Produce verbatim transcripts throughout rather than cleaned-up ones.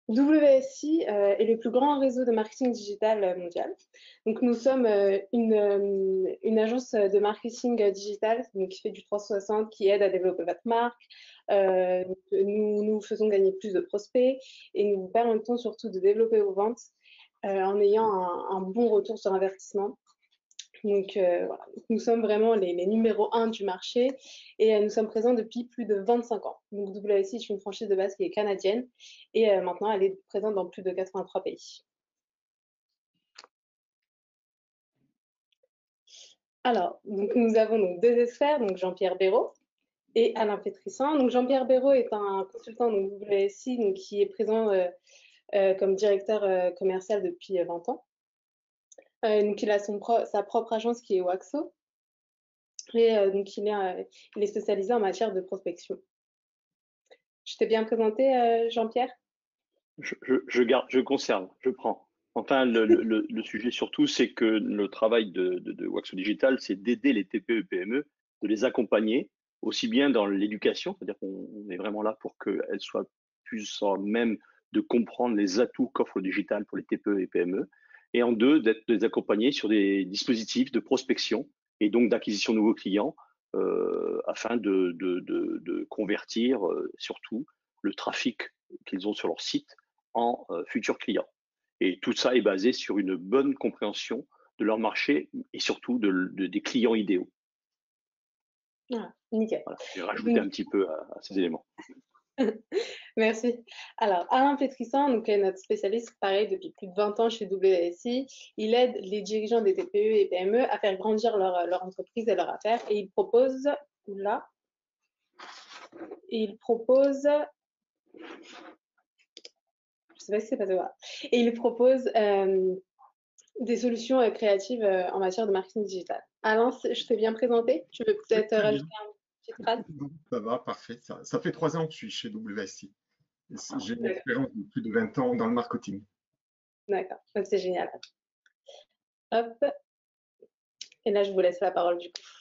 W S I euh, est le plus grand réseau de marketing digital euh, mondial. Donc, nous sommes euh, une, euh, une agence de marketing euh, digital donc, qui fait du trois cent soixante, qui aide à développer votre marque. Euh, nous, nous faisons gagner plus de prospects et nous vous permettons surtout de développer vos ventes euh, en ayant un, un bon retour sur investissement. Donc, euh, voilà. Nous sommes vraiment les, les numéros un du marché et euh, nous sommes présents depuis plus de vingt-cinq ans. Donc, W S I est une franchise de base qui est canadienne et euh, maintenant elle est présente dans plus de quatre-vingt-trois pays. Alors, donc, nous avons donc deux experts, donc Jean-Pierre Béraud et Alain Pétrissan. Donc, Jean-Pierre Béraud est un consultant donc, W S I donc, qui est présent euh, euh, comme directeur euh, commercial depuis euh, vingt ans. Euh, donc, il a son pro sa propre agence qui est Waxo. Et euh, donc, il est, euh, il est spécialisé en matière de prospection. Je t'ai bien présenté, euh, Jean-Pierre? Je, je, je garde, je conserve, je prends. Enfin, le, le, le sujet surtout, c'est que le travail de, de, de Waxo Digital, c'est d'aider les T P E P M E, de les accompagner, aussi bien dans l'éducation, c'est-à-dire qu'on est vraiment là pour qu'elles soient plus en même de comprendre les atouts qu'offre le digital pour les T P E et P M E, et en deux, d'être de les accompagner sur des dispositifs de prospection et donc d'acquisition de nouveaux clients, euh, afin de, de, de, de convertir euh, surtout le trafic qu'ils ont sur leur site en euh, futurs clients. Et tout ça est basé sur une bonne compréhension de leur marché et surtout de, de, des clients idéaux. Ah, nickel. Voilà, j'ai rajouté un petit peu à, à ces éléments. Merci. Alors, Alain Pétrissan, donc, est notre spécialiste, pareil, depuis plus de vingt ans chez W S I. Il aide les dirigeants des T P E et P M E à faire grandir leur, leur entreprise et leur affaire. Et il propose, là, et il propose, je sais pas si c'est passé là, et il propose euh, des solutions euh, créatives euh, en matière de marketing digital. Alain, je t'ai bien présenté. Tu veux Oui, peut-être très bien. rajouter une petite phrase? Ça va, parfait. Ça, ça fait trois ans que je suis chez W S I. J'ai une D'accord, expérience de plus de vingt ans dans le marketing. d'accord. Donc, c'est génial. Hop. Et là, je vous laisse la parole du coup.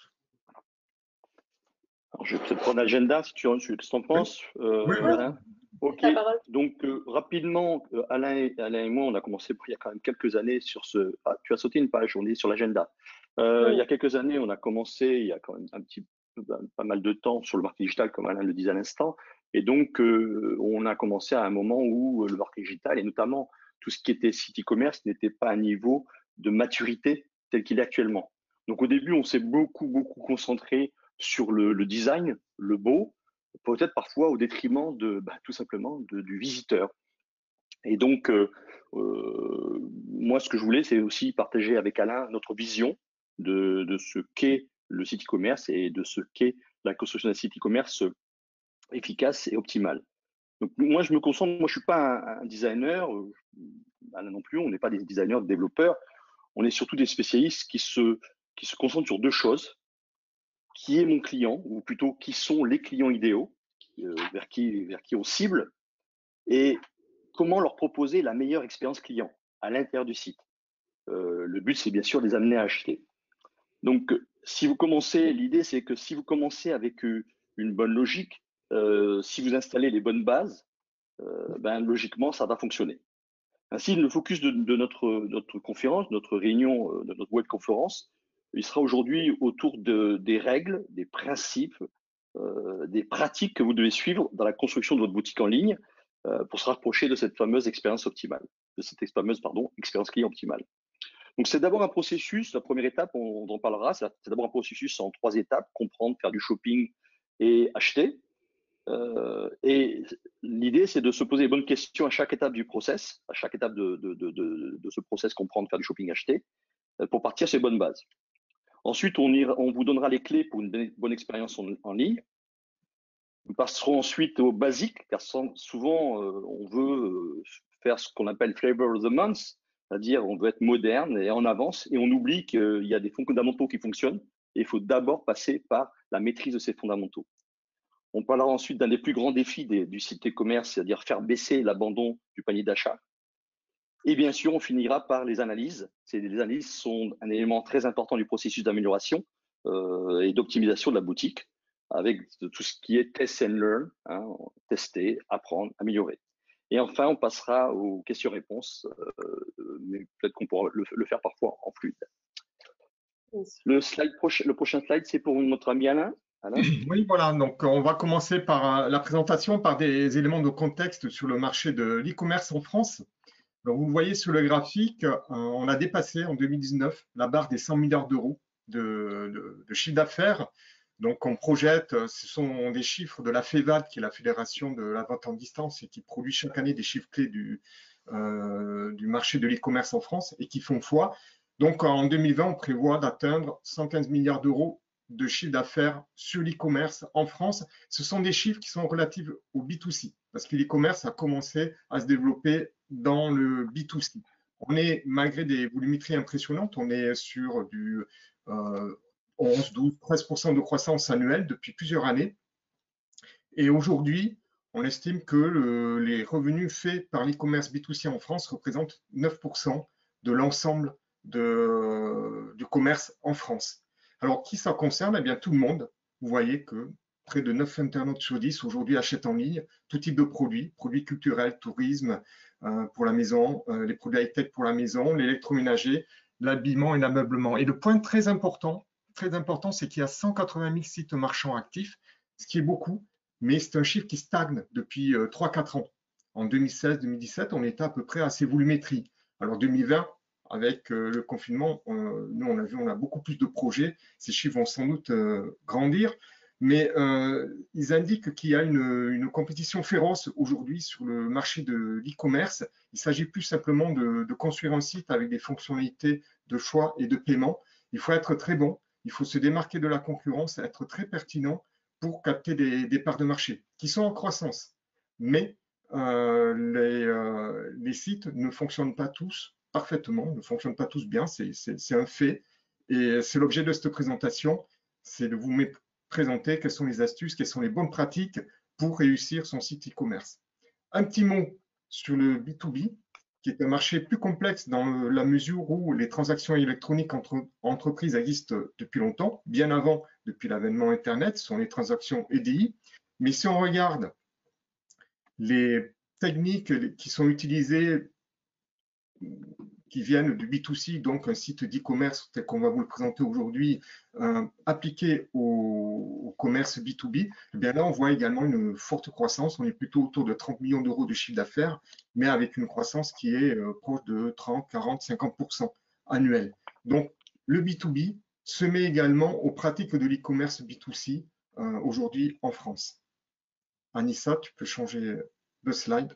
Alors, je vais peut-être prendre l'agenda si tu en, si tu en Oui, penses, oui, euh, oui. Alain. Ok, La parole. donc euh, rapidement, euh, Alain, et, Alain et moi, on a commencé il y a quand même quelques années sur ce. Ah, tu as sauté une page, on est sur l'agenda. Euh, il y Oui. a quelques années, on a commencé, il y a quand même un petit peu, pas mal de temps sur le marketing digital, comme Alain le disait à l'instant. Et donc, euh, on a commencé à un moment où le marketing digital, et notamment tout ce qui était site e-commerce, n'était pas à un niveau de maturité tel qu'il est actuellement. Donc, au début, on s'est beaucoup, beaucoup concentré sur le, le design, le beau, peut-être parfois au détriment de, bah, tout simplement, de, du visiteur. Et donc, euh, euh, moi, ce que je voulais, c'est aussi partager avec Alain notre vision de, de ce qu'est le site e-commerce et de ce qu'est la construction d'un site e-commerce efficace et optimal. Donc, moi, je me concentre, moi, je suis pas un, un designer, euh, Alain non plus, on n'est pas des designers, des développeurs, on est surtout des spécialistes qui se, qui se concentrent sur deux choses. Qui est mon client, ou plutôt qui sont les clients idéaux, euh, vers, qui, vers qui on cible, et comment leur proposer la meilleure expérience client à l'intérieur du site. Euh, le but, c'est bien sûr de les amener à acheter. Donc, si vous commencez, l'idée, c'est que si vous commencez avec une bonne logique, euh, si vous installez les bonnes bases, euh, ben, logiquement, ça va fonctionner. Ainsi, le focus de, de notre, notre conférence, notre réunion, de notre web conférence, il sera aujourd'hui autour de, des règles, des principes, euh, des pratiques que vous devez suivre dans la construction de votre boutique en ligne euh, pour se rapprocher de cette fameuse expérience optimale, de cette fameuse pardon, expérience client optimale. Donc, c'est d'abord un processus. La première étape, on, on en parlera, c'est d'abord un processus en trois étapes, comprendre, faire du shopping et acheter. Euh, et l'idée, c'est de se poser les bonnes questions à chaque étape du process, à chaque étape de, de, de, de, de ce process, comprendre, faire du shopping, acheter, euh, pour partir sur les bonnes bases. Ensuite, on, ira, on vous donnera les clés pour une bonne expérience en, en ligne. Nous passerons ensuite aux basiques, car souvent, euh, on veut euh, faire ce qu'on appelle flavor of the month, c'est-à-dire on veut être moderne et en avance, et on oublie qu'il y a des fondamentaux qui fonctionnent, et il faut d'abord passer par la maîtrise de ces fondamentaux. On parlera ensuite d'un des plus grands défis des, du site e-commerce, c'est-à-dire faire baisser l'abandon du panier d'achat. Et bien sûr, on finira par les analyses. Ces, les analyses sont un élément très important du processus d'amélioration euh, et d'optimisation de la boutique, avec tout ce qui est test and learn, hein, tester, apprendre, améliorer. Et enfin, on passera aux questions-réponses, euh, mais peut-être qu'on pourra le, le faire parfois en fluide. Le, slide proche, le prochain slide, c'est pour notre ami Alain. Alain. Oui, voilà. Donc, on va commencer par euh, la présentation par des éléments de contexte sur le marché de l'e-commerce en France. Donc, vous voyez sur le graphique, euh, on a dépassé en deux mille dix-neuf la barre des cent milliards d'euros de, de, de chiffre d'affaires. Donc, on projette, ce sont des chiffres de la FEVAD, qui est la Fédération de la vente en distance et qui produit chaque année des chiffres clés du, euh, du marché de l'e-commerce en France et qui font foi. Donc, en deux mille vingt, on prévoit d'atteindre cent quinze milliards d'euros de chiffre d'affaires sur l'e-commerce en France. Ce sont des chiffres qui sont relatifs au B deux C, parce que l'e-commerce a commencé à se développer dans le B deux C. On est, malgré des volumétries impressionnantes, on est sur du euh, onze, douze, treize pour cent de croissance annuelle depuis plusieurs années. Et aujourd'hui, on estime que le, les revenus faits par l'e-commerce B deux C en France représentent neuf pour cent de l'ensemble de, du commerce en France. Alors, qui ça concerne? Eh bien, tout le monde. Vous voyez que près de neuf internautes sur dix aujourd'hui achètent en ligne tout type de produits, produits culturels, tourisme euh, pour la maison, euh, les produits high-tech pour la maison, l'électroménager, l'habillement et l'ameublement. Et le point très important, très important, c'est qu'il y a cent quatre-vingt mille sites marchands actifs, ce qui est beaucoup, mais c'est un chiffre qui stagne depuis euh, trois à quatre ans. En deux mille seize deux mille dix-sept, on était à peu près à ces volumétries. Alors deux mille vingt, avec euh, le confinement, euh, nous on a vu, on a beaucoup plus de projets. Ces chiffres vont sans doute euh, grandir, mais euh, ils indiquent qu'il y a une, une compétition féroce aujourd'hui sur le marché de l'e-commerce. Il s'agit plus simplement de, de construire un site avec des fonctionnalités de choix et de paiement. Il faut être très bon, il faut se démarquer de la concurrence, être très pertinent pour capter des, des parts de marché qui sont en croissance. Mais euh, les, euh, les sites ne fonctionnent pas tous parfaitement, ne fonctionnent pas tous bien, c'est un fait. Et c'est l'objet de cette présentation, c'est de vous présenter quelles sont les astuces, quelles sont les bonnes pratiques pour réussir son site e-commerce. Un petit mot sur le B deux B, qui est un marché plus complexe dans la mesure où les transactions électroniques entre entreprises existent depuis longtemps, bien avant, depuis l'avènement Internet, ce sont les transactions E D I. Mais si on regarde les techniques qui sont utilisées, qui viennent du B deux C, donc un site d'e-commerce tel qu'on va vous le présenter aujourd'hui, euh, appliqué au, au commerce B deux B, eh bien là, on voit également une forte croissance. On est plutôt autour de trente millions d'euros de chiffre d'affaires, mais avec une croissance qui est euh, proche de trente, quarante, cinquante pour cent annuel. Donc, le B deux B se met également aux pratiques de l'e-commerce B deux C euh, aujourd'hui en France. Anissa, tu peux changer de slide.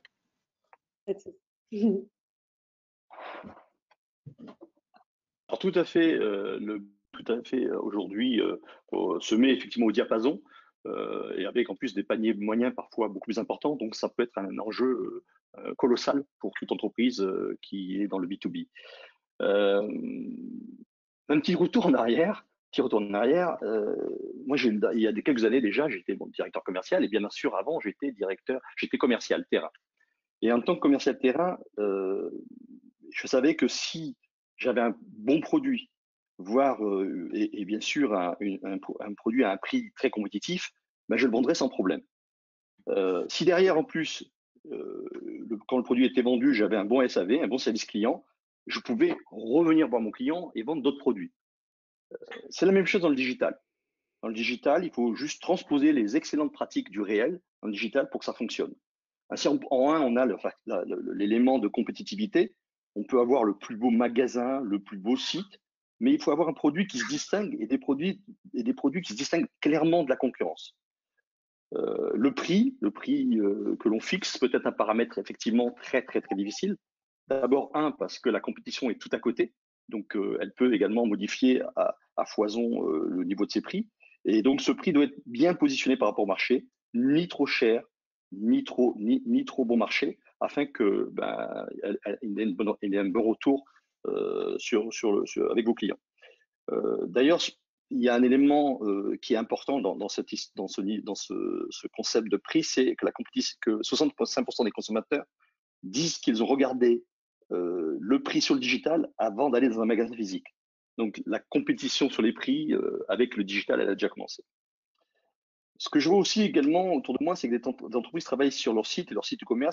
Alors tout à fait, euh, le, tout à fait euh, aujourd'hui euh, se met effectivement au diapason euh, et avec en plus des paniers moyens parfois beaucoup plus importants, donc ça peut être un enjeu euh, colossal pour toute entreprise euh, qui est dans le B deux B. Euh, un petit retour en arrière, petit retour en arrière. Euh, moi, il y a des quelques années déjà, j'étais bon, directeur commercial et bien sûr avant, j'étais directeur, j'étais commercial terrain. Et en tant que commercial terrain, euh, je savais que si j'avais un bon produit, voire euh, et, et bien sûr un, un, un produit à un prix très compétitif, ben je le vendrais sans problème. Euh, si derrière en plus, euh, le, quand le produit était vendu, j'avais un bon S A V, un bon service client, je pouvais revenir voir mon client et vendre d'autres produits. Euh, c'est la même chose dans le digital. Dans le digital, il faut juste transposer les excellentes pratiques du réel dans le digital pour que ça fonctionne. Si en, en un, on a l'élément de compétitivité, on peut avoir le plus beau magasin, le plus beau site, mais il faut avoir un produit qui se distingue et des produits, et des produits qui se distinguent clairement de la concurrence. Euh, le prix, le prix euh, que l'on fixe peut être un paramètre effectivement très très très difficile. D'abord, un, parce que la compétition est tout à côté, donc euh, elle peut également modifier à, à foison euh, le niveau de ses prix. Et donc ce prix doit être bien positionné par rapport au marché, ni trop cher, ni trop, ni, ni trop bon marché, afin que ben, elle, elle, il ait, une bonne, il ait un bon retour euh, sur, sur le, sur, avec vos clients. Euh, D'ailleurs, il y a un élément euh, qui est important dans, dans, cette, dans, ce, dans ce, ce concept de prix, c'est que, la que soixante-cinq pour cent des consommateurs disent qu'ils ont regardé euh, le prix sur le digital avant d'aller dans un magasin physique. Donc la compétition sur les prix euh, avec le digital, elle a déjà commencé. Ce que je vois aussi également autour de moi, c'est que des entreprises travaillent sur leur site et leur site e-commerce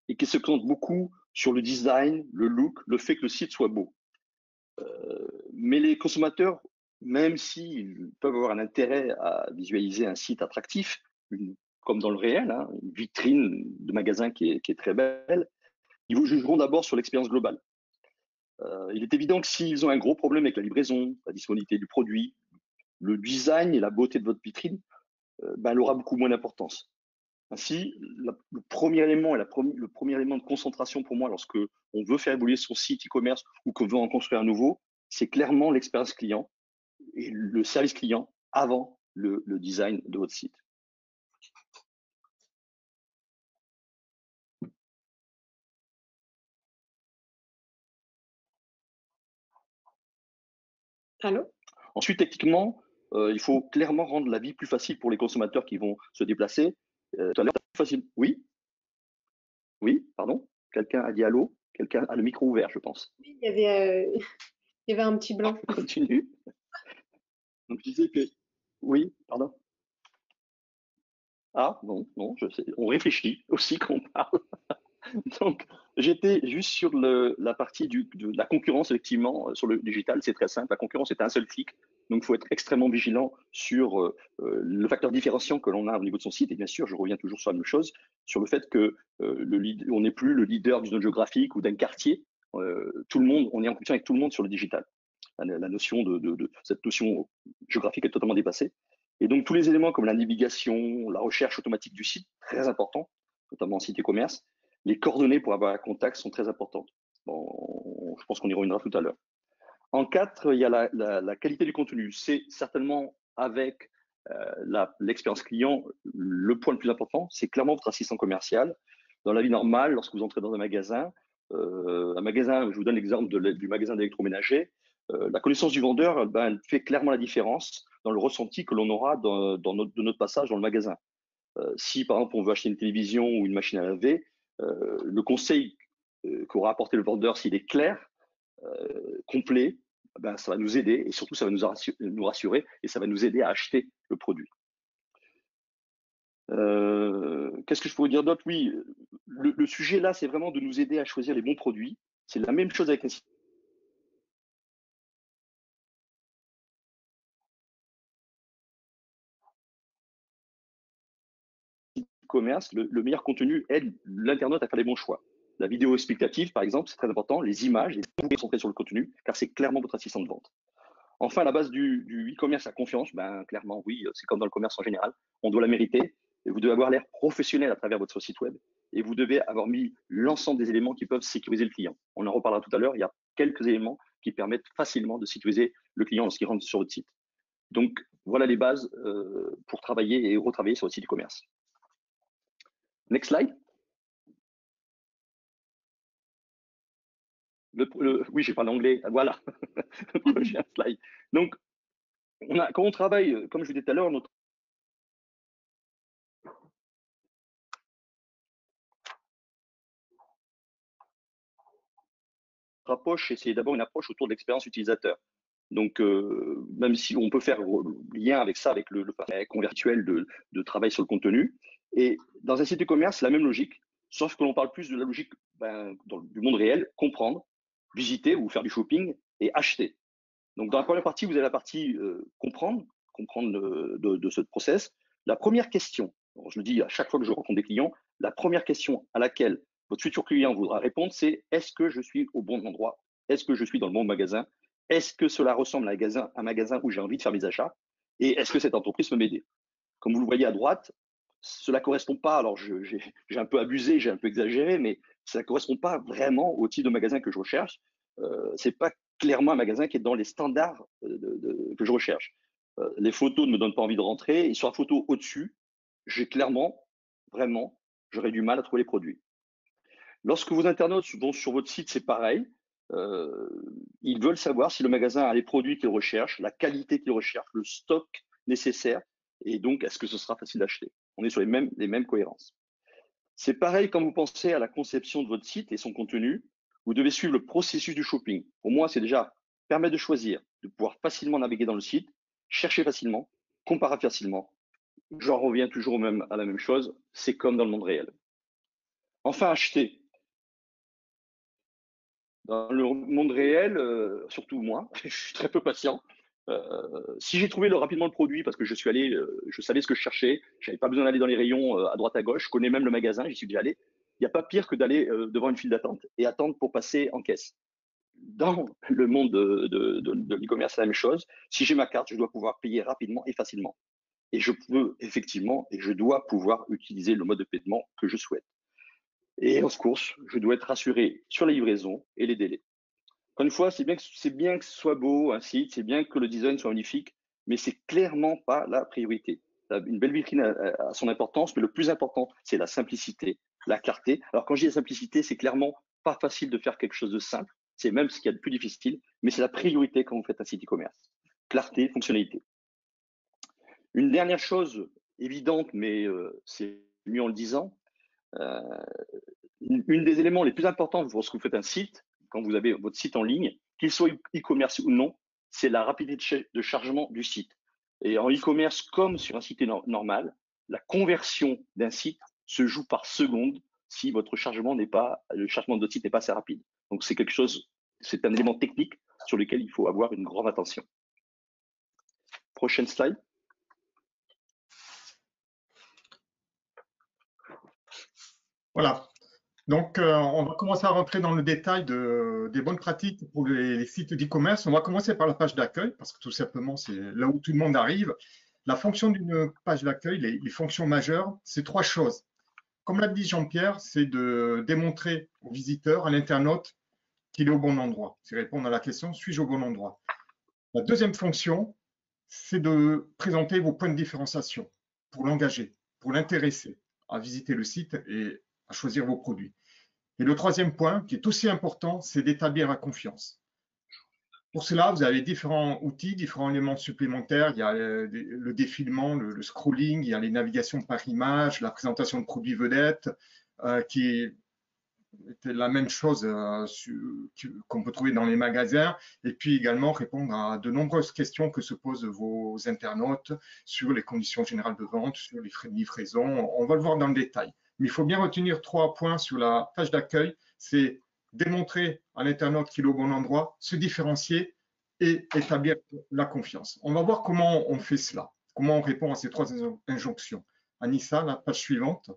et qui se concentre beaucoup sur le design, le look, le fait que le site soit beau. Euh, mais les consommateurs, même s'ils peuvent avoir un intérêt à visualiser un site attractif, une, comme dans le réel, hein, une vitrine de magasin qui est, qui est très belle, ils vous jugeront d'abord sur l'expérience globale. Euh, il est évident que s'ils ont un gros problème avec la livraison, la disponibilité du produit, le design et la beauté de votre vitrine, euh, ben, elle aura beaucoup moins d'importance. Ainsi, la, le premier élément et la pre le premier élément de concentration pour moi lorsque on veut faire évoluer son site e-commerce ou qu'on veut en construire un nouveau, c'est clairement l'expérience client et le service client avant le, le design de votre site. Allô? Ensuite, techniquement, euh, il faut clairement rendre la vie plus facile pour les consommateurs qui vont se déplacer. Euh, tout à l'heure, plus facile. Oui? Oui, pardon? Quelqu'un a dit allô? Quelqu'un a le micro ouvert, je pense. Oui, il y avait, euh, il y avait un petit blanc. On continue. Donc, je disais que oui, pardon. Ah, non, non, je sais. On réfléchit aussi quand on parle. Donc, j'étais juste sur le, la partie du, de la concurrence, effectivement, sur le digital, c'est très simple. La concurrence est un seul clic. Donc, il faut être extrêmement vigilant sur euh, le facteur différenciant que l'on a au niveau de son site. Et bien sûr, je reviens toujours sur la même chose, sur le fait que euh, le lead, on n'est plus le leader d'une zone géographique ou d'un quartier. Euh, tout le monde, on est en compétition avec tout le monde sur le digital. La, la notion de, de, de cette notion géographique est totalement dépassée. Et donc, tous les éléments comme la navigation, la recherche automatique du site, très important, notamment en site e-commerce. Les coordonnées pour avoir un contact sont très importantes. Bon, je pense qu'on y reviendra tout à l'heure. En quatre, il y a la, la, la qualité du contenu. C'est certainement avec euh, l'expérience client le point le plus important. C'est clairement votre assistant commercial. Dans la vie normale, lorsque vous entrez dans un magasin, euh, un magasin, je vous donne l'exemple du magasin d'électroménager, euh, la connaissance du vendeur ben, elle fait clairement la différence dans le ressenti que l'on aura dans, dans notre, de notre passage dans le magasin. Euh, si par exemple on veut acheter une télévision ou une machine à laver, euh, le conseil euh, qu'aura apporté le vendeur, s'il est clair, euh, complet, ben, ça va nous aider et surtout ça va nous rassurer, nous rassurer et ça va nous aider à acheter le produit. Euh, Qu'est-ce que je pourrais dire d'autre? Oui, le, le sujet là, c'est vraiment de nous aider à choisir les bons produits. C'est la même chose avec un site e-commerce. Le, le meilleur contenu aide l'internaute à faire les bons choix. La vidéo explicative, par exemple, c'est très important. Les images, les vous concentrez sur le contenu, car c'est clairement votre assistant de vente. Enfin, à la base du, du e-commerce, la confiance, ben, clairement, oui, c'est comme dans le commerce en général. On doit la mériter et vous devez avoir l'air professionnel à travers votre site web et vous devez avoir mis l'ensemble des éléments qui peuvent sécuriser le client. On en reparlera tout à l'heure. Il y a quelques éléments qui permettent facilement de sécuriser le client lorsqu'il rentre sur votre site. Donc, voilà les bases euh, pour travailler et retravailler sur votre site e-commerce. Next slide. Le, le, oui, j'ai parlé anglais. Voilà. Le prochain slide. Donc, on a, quand on travaille, comme je vous disais tout à l'heure, notre approche, c'est d'abord une approche autour de l'expérience utilisateur. Donc, euh, même si on peut faire lien avec ça, avec le, le convertuel de, de travail sur le contenu. Et dans un site e-commerce, c'est la même logique, sauf que l'on parle plus de la logique ben, dans, du monde réel, comprendre, visiter ou faire du shopping et acheter. Donc, dans la première partie, vous avez la partie euh, comprendre, comprendre de, de, de ce process. La première question, je le dis à chaque fois que je rencontre des clients, la première question à laquelle votre futur client voudra répondre, c'est est-ce que je suis au bon endroit? Est-ce que je suis dans le bon magasin? Est-ce que cela ressemble à un magasin, un magasin où j'ai envie de faire mes achats? Et est-ce que cette entreprise peut m'aider? Comme vous le voyez à droite, cela ne correspond pas, alors j'ai un peu abusé, j'ai un peu exagéré, mais ça ne correspond pas vraiment au type de magasin que je recherche. Euh, ce n'est pas clairement un magasin qui est dans les standards de, de, que je recherche. Euh, les photos ne me donnent pas envie de rentrer, et sur la photo au-dessus, j'ai clairement, vraiment, j'aurais du mal à trouver les produits. Lorsque vos internautes vont sur votre site, c'est pareil. Euh, ils veulent savoir si le magasin a les produits qu'ils recherchent, la qualité qu'ils recherchent, le stock nécessaire, et donc est-ce que ce sera facile d'acheter. On est sur les mêmes, les mêmes cohérences. C'est pareil quand vous pensez à la conception de votre site et son contenu. Vous devez suivre le processus du shopping. Pour moi, c'est déjà permettre de choisir, de pouvoir facilement naviguer dans le site, chercher facilement, comparer facilement. J'en reviens toujours même à la même chose. C'est comme dans le monde réel. Enfin, acheter. Dans le monde réel, euh, surtout moi, je suis très peu patient. Euh, si j'ai trouvé le, rapidement le produit parce que je suis allé, euh, je savais ce que je cherchais, j'avais pas besoin d'aller dans les rayons euh, à droite à gauche, je connais même le magasin, j'y suis déjà allé. Il n'y a pas pire que d'aller euh, devant une file d'attente et attendre pour passer en caisse. Dans le monde de, de, de, de l'e-commerce, c'est la même chose. Si j'ai ma carte, je dois pouvoir payer rapidement et facilement. Et je peux effectivement et je dois pouvoir utiliser le mode de paiement que je souhaite. Et en course, je dois être rassuré sur la livraison et les délais. Encore une fois, c'est bien, que, c'est bien que ce soit beau, un site, c'est bien que le design soit magnifique, mais c'est clairement pas la priorité. Une belle vitrine a, a son importance, mais le plus important, c'est la simplicité, la clarté. Alors quand je dis la simplicité, c'est clairement pas facile de faire quelque chose de simple, c'est même ce qu'il y a de plus difficile, mais c'est la priorité quand vous faites un site e-commerce. Clarté, fonctionnalité. Une dernière chose évidente, mais euh, c'est mieux en le disant, euh, une des éléments les plus importants lorsque vous faites un site, quand vous avez votre site en ligne, qu'il soit e-commerce ou non, c'est la rapidité de chargement du site. Et en e-commerce, comme sur un site normal, la conversion d'un site se joue par seconde si votre chargement n'est pas, le chargement de votre site n'est pas assez rapide. Donc c'est quelque chose, c'est un élément technique sur lequel il faut avoir une grande attention. Prochaine slide. Voilà. Donc, euh, on va commencer à rentrer dans le détail de, des bonnes pratiques pour les, les sites d'e-commerce. On va commencer par la page d'accueil, parce que tout simplement, c'est là où tout le monde arrive. La fonction d'une page d'accueil, les, les fonctions majeures, c'est trois choses. Comme l'a dit Jean-Pierre, c'est de démontrer au visiteur, à l'internaute, qu'il est au bon endroit. C'est répondre à la question, suis-je au bon endroit? La deuxième fonction, c'est de présenter vos points de différenciation pour l'engager, pour l'intéresser à visiter le site et à choisir vos produits. Et le troisième point, qui est aussi important, c'est d'établir la confiance. Pour cela, vous avez différents outils, différents éléments supplémentaires. Il y a le défilement, le, le scrolling, il y a les navigations par image, la présentation de produits vedettes, euh, qui est la même chose euh, qu'on peut trouver dans les magasins, et puis également répondre à de nombreuses questions que se posent vos internautes sur les conditions générales de vente, sur les frais de livraison. On va le voir dans le détail. Mais il faut bien retenir trois points sur la page d'accueil. C'est démontrer à l'internaute qu'il est au bon endroit, se différencier et établir la confiance. On va voir comment on fait cela, comment on répond à ces trois injonctions. Anissa, la page suivante.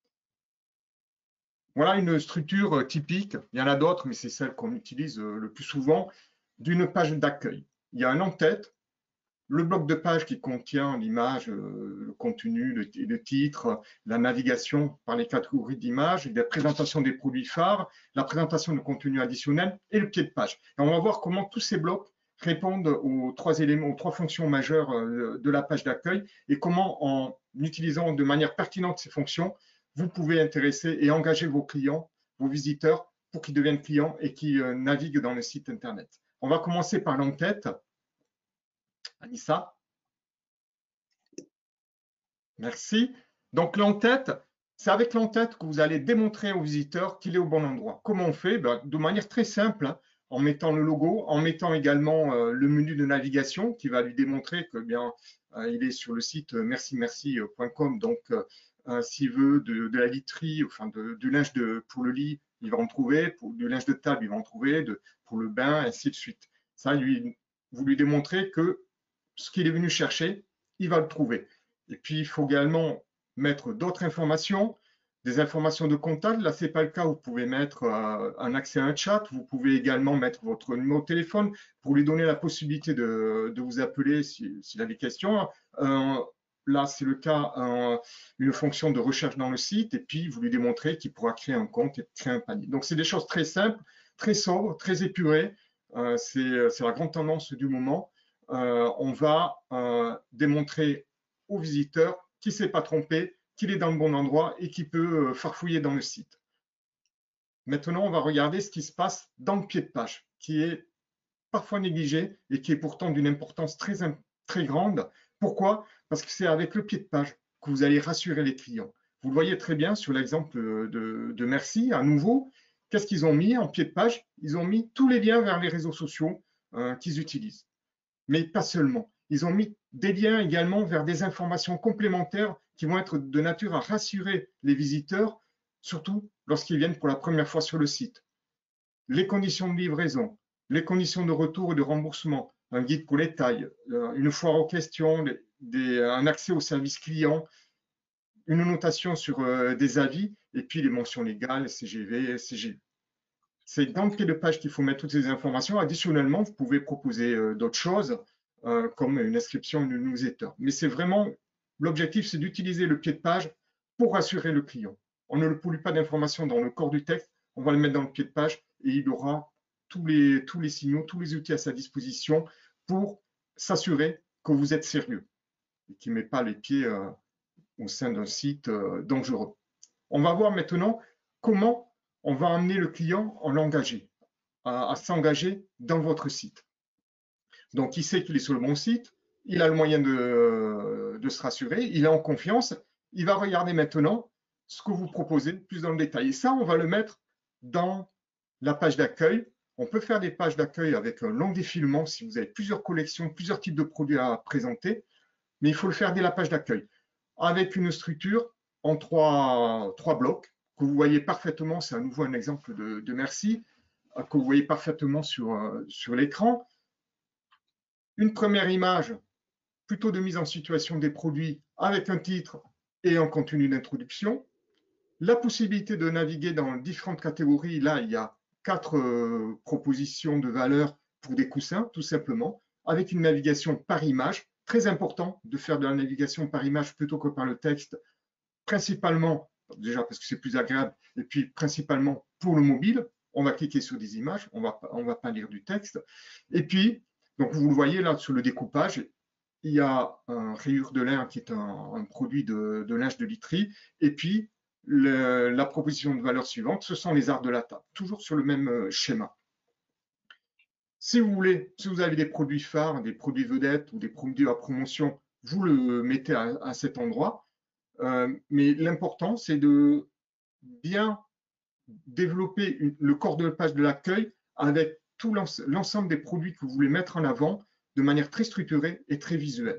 Voilà une structure typique, il y en a d'autres, mais c'est celle qu'on utilise le plus souvent, d'une page d'accueil. Il y a un en-tête, le bloc de page qui contient l'image, le contenu, le, le titre, la navigation par les catégories d'images, la présentation des produits phares, la présentation de contenu additionnel et le pied de page. Et on va voir comment tous ces blocs répondent aux trois éléments, aux trois fonctions majeures de la page d'accueil et comment, en utilisant de manière pertinente ces fonctions, vous pouvez intéresser et engager vos clients, vos visiteurs, pour qu'ils deviennent clients et qu'ils euh, naviguent dans le site Internet. On va commencer par l'enquête. Anissa. Merci. Donc, l'entête, c'est avec l'entête que vous allez démontrer aux visiteurs qu'il est au bon endroit. Comment on fait? Ben, de manière très simple, hein, en mettant le logo, en mettant également euh, le menu de navigation qui va lui démontrer que bien euh, il est sur le site merci merci point com. Donc, euh, Euh, s'il veut de, de la literie, enfin de, du linge de, pour le lit, il va en trouver, pour du linge de table, il va en trouver, de, pour le bain, ainsi de suite. Ça, lui, vous lui démontrez que ce qu'il est venu chercher, il va le trouver. Et puis, il faut également mettre d'autres informations, des informations de contact. Là, ce n'est pas le cas, vous pouvez mettre euh, un accès à un chat, vous pouvez également mettre votre numéro de téléphone pour lui donner la possibilité de, de vous appeler s'il si, si a des questions. Euh, Là, c'est le cas, euh, une fonction de recherche dans le site, et puis vous lui démontrez qu'il pourra créer un compte et créer un panier. Donc, c'est des choses très simples, très sobres, très épurées. Euh, c'est la grande tendance du moment. Euh, on va euh, démontrer au visiteur qu'il ne s'est pas trompé, qu'il est dans le bon endroit et qu'il peut euh, farfouiller dans le site. Maintenant, on va regarder ce qui se passe dans le pied de page, qui est parfois négligé et qui est pourtant d'une importance très, très grande. Pourquoi? Parce que c'est avec le pied de page que vous allez rassurer les clients. Vous le voyez très bien sur l'exemple de, de Merci, à nouveau. Qu'est-ce qu'ils ont mis en pied de page? Ils ont mis tous les liens vers les réseaux sociaux euh, qu'ils utilisent. Mais pas seulement. Ils ont mis des liens également vers des informations complémentaires qui vont être de nature à rassurer les visiteurs, surtout lorsqu'ils viennent pour la première fois sur le site. Les conditions de livraison, les conditions de retour et de remboursement, un guide pour les tailles, une foire aux questions, des, des, un accès au service client, une notation sur euh, des avis, et puis les mentions légales, C G V, C G V. C'est dans le pied de page qu'il faut mettre toutes ces informations. Additionnellement, vous pouvez proposer euh, d'autres choses, euh, comme une inscription, une newsletter. Mais c'est vraiment, l'objectif, c'est d'utiliser le pied de page pour rassurer le client. On ne le pollue pas d'informations dans le corps du texte, on va le mettre dans le pied de page et il aura tous les, tous les signaux, tous les outils à sa disposition pour s'assurer que vous êtes sérieux et qu'il ne met pas les pieds euh, au sein d'un site euh, dangereux. On va voir maintenant comment on va amener le client à l'engager, à, à s'engager dans votre site. Donc, il sait qu'il est sur le bon site, il a le moyen de, de se rassurer, il est en confiance, il va regarder maintenant ce que vous proposez plus dans le détail. Et ça, on va le mettre dans la page d'accueil. On peut faire des pages d'accueil avec un long défilement si vous avez plusieurs collections, plusieurs types de produits à présenter, mais il faut le faire dès la page d'accueil, avec une structure en trois, trois blocs, que vous voyez parfaitement, c'est à nouveau un exemple de, de Merci, que vous voyez parfaitement sur, sur l'écran. Une première image, plutôt de mise en situation des produits avec un titre et un contenu d'introduction. La possibilité de naviguer dans différentes catégories. Là, il y a quatre euh, propositions de valeurs pour des coussins, tout simplement, avec une navigation par image. Très important de faire de la navigation par image plutôt que par le texte, principalement, déjà parce que c'est plus agréable, et puis principalement pour le mobile. On va cliquer sur des images, on va, on va pas lire du texte. Et puis, donc vous le voyez là sur le découpage, il y a un rayure de lin qui est un, un produit de, de linge de literie, et puis le, la proposition de valeur suivante, ce sont les arts de la table, toujours sur le même schéma. Si vous voulez, si vous avez des produits phares, des produits vedettes ou des produits à promotion, vous le mettez à, à cet endroit. Euh, mais l'important, c'est de bien développer une, le corps de page de l'accueil avec tout l'ensemble des produits que vous voulez mettre en avant de manière très structurée et très visuelle.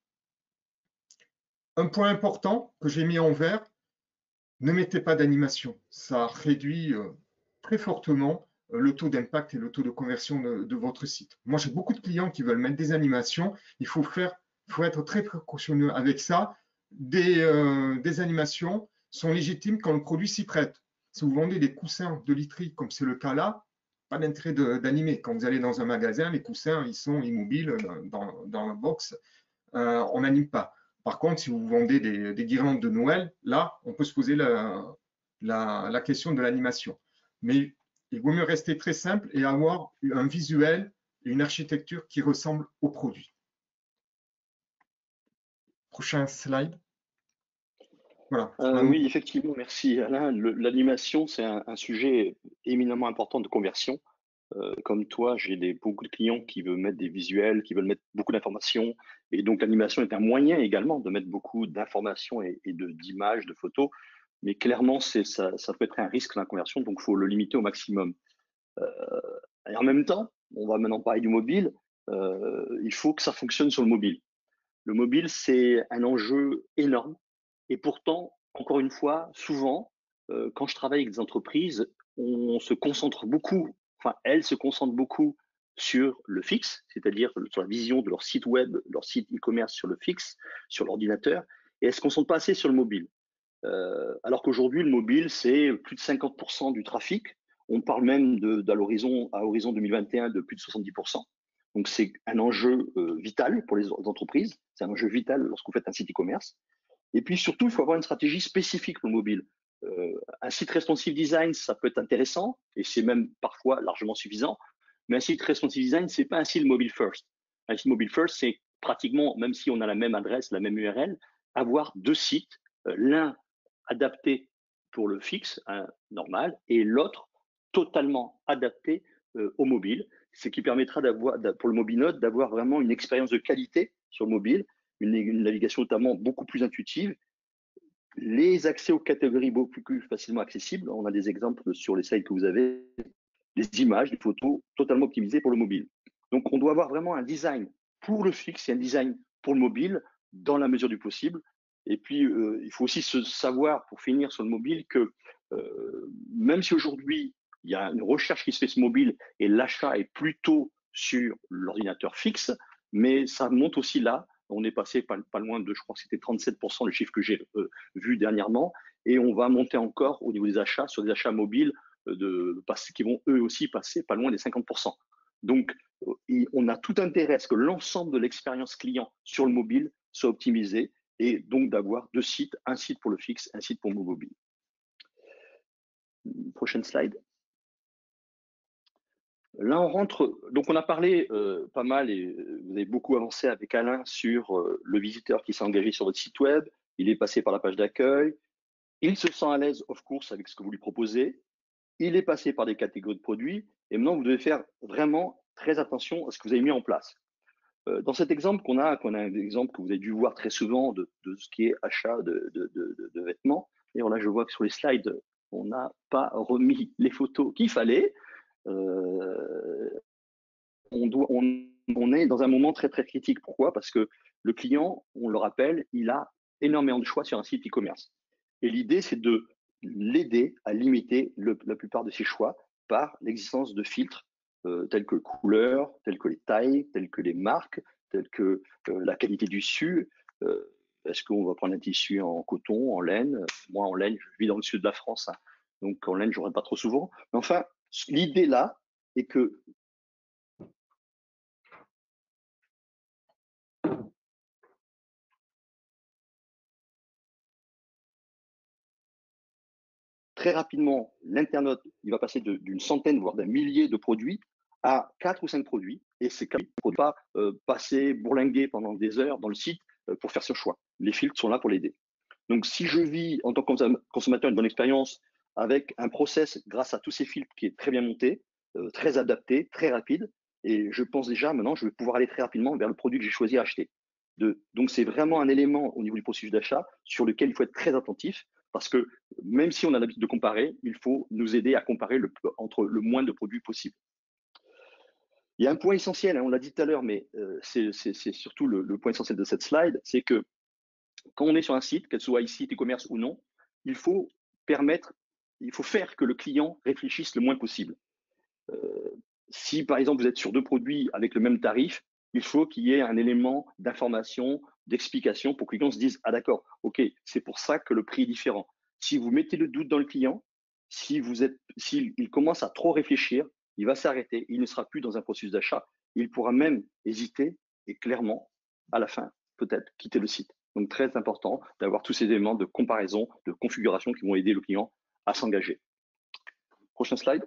Un point important que j'ai mis en vert, ne mettez pas d'animation. Ça réduit euh, très fortement euh, le taux d'impact et le taux de conversion de, de votre site. Moi, j'ai beaucoup de clients qui veulent mettre des animations. Il faut, faire, faut être très précautionneux avec ça. Des, euh, des animations sont légitimes quand le produit s'y prête. Si vous vendez des coussins de literie, comme c'est le cas là, pas d'intérêt d'animer. Quand vous allez dans un magasin, les coussins, ils sont immobiles dans, dans la box. Euh, on n'anime pas. Par contre, si vous vendez des, des guirlandes de Noël, là, on peut se poser la, la, la question de l'animation. Mais il vaut mieux rester très simple et avoir un visuel et une architecture qui ressemble au produit. Prochain slide. Voilà. Euh, oui, effectivement, merci Alain. L'animation, c'est un, un sujet éminemment important de conversion. Euh, comme toi, j'ai des, beaucoup de clients qui veulent mettre des visuels, qui veulent mettre beaucoup d'informations. Et donc, l'animation est un moyen également de mettre beaucoup d'informations et, et d'images, de, de photos. Mais clairement, ça, ça peut être un risque dans la conversion, donc il faut le limiter au maximum. Euh, et en même temps, on va maintenant parler du mobile, euh, il faut que ça fonctionne sur le mobile. Le mobile, c'est un enjeu énorme. Et pourtant, encore une fois, souvent, euh, quand je travaille avec des entreprises, on se concentre beaucoup, enfin, elles se concentrent beaucoup sur le fixe, c'est-à-dire sur la vision de leur site web, leur site e-commerce sur le fixe, sur l'ordinateur, et elles ne se concentrent pas assez sur le mobile. Euh, alors qu'aujourd'hui, le mobile, c'est plus de cinquante pour cent du trafic. On parle même de, de l'horizon, à horizon deux mille vingt et un de plus de soixante-dix pour cent. Donc, c'est un enjeu euh, vital pour les entreprises. C'est un enjeu vital lorsque vous faites un site e-commerce. Et puis, surtout, il faut avoir une stratégie spécifique pour le mobile. Euh, un site responsive design, ça peut être intéressant et c'est même parfois largement suffisant. Mais un site responsive design, c'est pas un site mobile first. Un site mobile first, c'est pratiquement, même si on a la même adresse, la même U R L, avoir deux sites, euh, l'un adapté pour le fixe, hein, normal, et l'autre totalement adapté euh, au mobile, ce qui permettra d'avoir, pour le mobile d'avoir vraiment une expérience de qualité sur le mobile, une, une navigation notamment beaucoup plus intuitive, les accès aux catégories beaucoup plus facilement accessibles. On a des exemples sur les sites que vous avez, des images, des photos totalement optimisées pour le mobile. Donc, on doit avoir vraiment un design pour le fixe et un design pour le mobile dans la mesure du possible. Et puis, euh, il faut aussi se savoir, pour finir sur le mobile, que euh, même si aujourd'hui, il y a une recherche qui se fait sur mobile et l'achat est plutôt sur l'ordinateur fixe, mais ça monte aussi là. On est passé pas, pas loin de, je crois que c'était trente-sept pour cent le chiffre que j'ai euh, vu dernièrement, et on va monter encore au niveau des achats sur des achats mobiles euh, de, qui vont eux aussi passer pas loin des cinquante pour cent. Donc, on a tout intérêt à ce que l'ensemble de l'expérience client sur le mobile soit optimisé et donc d'avoir deux sites, un site pour le fixe, un site pour le mobile. Prochaine slide. Là, on rentre, donc on a parlé euh, pas mal et vous avez beaucoup avancé avec Alain sur euh, le visiteur qui s'est engagé sur votre site web, il est passé par la page d'accueil, il se sent à l'aise, of course, avec ce que vous lui proposez, il est passé par des catégories de produits et maintenant vous devez faire vraiment très attention à ce que vous avez mis en place. Euh, dans cet exemple qu'on a, qu'on a un exemple que vous avez dû voir très souvent de, de ce qui est achat de, de, de, de vêtements, et là je vois que sur les slides, on n'a pas remis les photos qu'il fallait. Euh, on, doit, on, on est dans un moment très très critique. Pourquoi? Parce que le client, on le rappelle, il a énormément de choix sur un site e-commerce. Et l'idée, c'est de l'aider à limiter le, la plupart de ses choix par l'existence de filtres euh, tels que couleurs, tels que les tailles, tels que les marques, tels que euh, la qualité du tissu. Euh, Est-ce qu'on va prendre un tissu en coton, en laine? Moi, en laine, je vis dans le sud de la France, hein, donc en laine, j'aurais pas trop souvent. Mais enfin, l'idée là est que très rapidement, l'internaute, il va passer d'une centaine, voire d'un millier de produits à quatre ou cinq produits. Et c'est comme il ne faut pas euh, passer, bourlinguer pendant des heures dans le site euh, pour faire ce choix. Les filtres sont là pour l'aider. Donc, si je vis en tant que consommateur une bonne expérience avec un process grâce à tous ces filtres qui est très bien monté, euh, très adapté, très rapide, et je pense déjà maintenant, je vais pouvoir aller très rapidement vers le produit que j'ai choisi à acheter. De, donc, c'est vraiment un élément au niveau du processus d'achat sur lequel il faut être très attentif parce que même si on a l'habitude de comparer, il faut nous aider à comparer le, entre le moins de produits possible. Il y a un point essentiel, hein, on l'a dit tout à l'heure, mais euh, c'est surtout le, le point essentiel de cette slide, c'est que quand on est sur un site, qu'elle soit ici e-commerce ou non, il faut permettre, il faut faire que le client réfléchisse le moins possible. Euh, si par exemple vous êtes sur deux produits avec le même tarif, il faut qu'il y ait un élément d'information, d'explication pour que le client se dise « Ah d'accord, ok, c'est pour ça que le prix est différent ». Si vous mettez le doute dans le client, si vous êtes, s'il il commence à trop réfléchir, il va s'arrêter, il ne sera plus dans un processus d'achat, il pourra même hésiter et clairement, à la fin, peut-être quitter le site. Donc très important d'avoir tous ces éléments de comparaison, de configuration qui vont aider le client à s'engager. Prochain slide.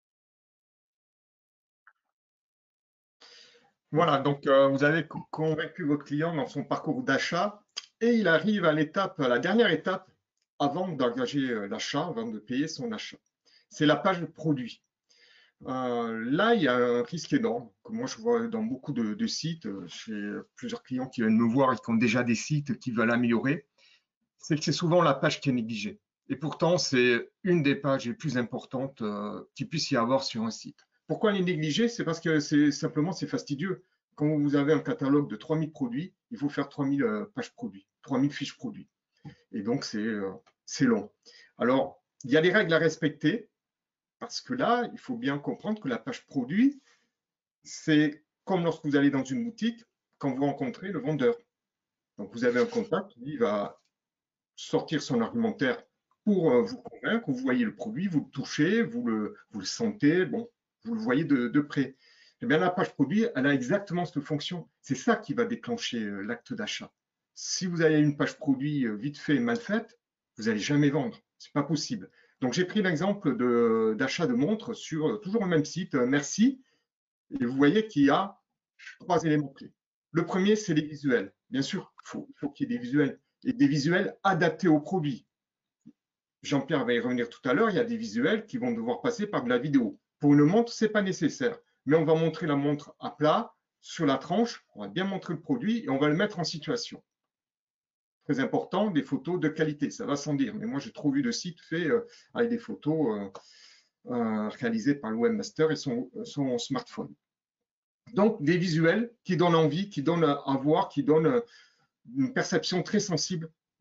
Voilà, donc euh, vous avez convaincu votre client dans son parcours d'achat et il arrive à l'étape, à la dernière étape avant d'engager euh, l'achat, avant de payer son achat. C'est la page produit. Euh, là, il y a un risque énorme que moi je vois dans beaucoup de, de sites. J'ai plusieurs clients qui viennent me voir et qui ont déjà des sites qui veulent améliorer. C'est que c'est souvent la page qui est négligée. Et pourtant, c'est une des pages les plus importantes euh, qu'il puisse y avoir sur un site. Pourquoi elle est négligée? C'est parce que c'est simplement c'est fastidieux. Quand vous avez un catalogue de trois mille produits, il faut faire trois mille euh, pages produits, trois mille fiches produits. Et donc, c'est euh, c'est long. Alors, il y a des règles à respecter parce que là, il faut bien comprendre que la page produit, c'est comme lorsque vous allez dans une boutique, quand vous rencontrez le vendeur. Donc, vous avez un contact, lui, il va sortir son argumentaire pour euh, vous convaincre. Vous voyez le produit, vous le touchez, vous le, vous le sentez, bon, vous le voyez de, de près. Eh bien, la page produit, elle a exactement cette fonction. C'est ça qui va déclencher euh, l'acte d'achat. Si vous avez une page produit euh, vite fait, mal faite, vous n'allez jamais vendre. C'est pas possible. Donc, j'ai pris l'exemple d'achat de, de montres sur euh, toujours le même site, euh, Merci. Et vous voyez qu'il y a trois éléments clés. Le premier, c'est les visuels. Bien sûr, il faut, faut qu'il y ait des visuels et des visuels adaptés au produit. Jean-Pierre va y revenir tout à l'heure, il y a des visuels qui vont devoir passer par de la vidéo. Pour une montre, ce n'est pas nécessaire, mais on va montrer la montre à plat, sur la tranche, on va bien montrer le produit et on va le mettre en situation. Très important, des photos de qualité, ça va sans dire, mais moi j'ai trop vu de sites faits euh, avec des photos euh, euh, réalisées par le webmaster et son, son smartphone. Donc des visuels qui donnent envie, qui donnent à voir, qui donnent une perception très sensible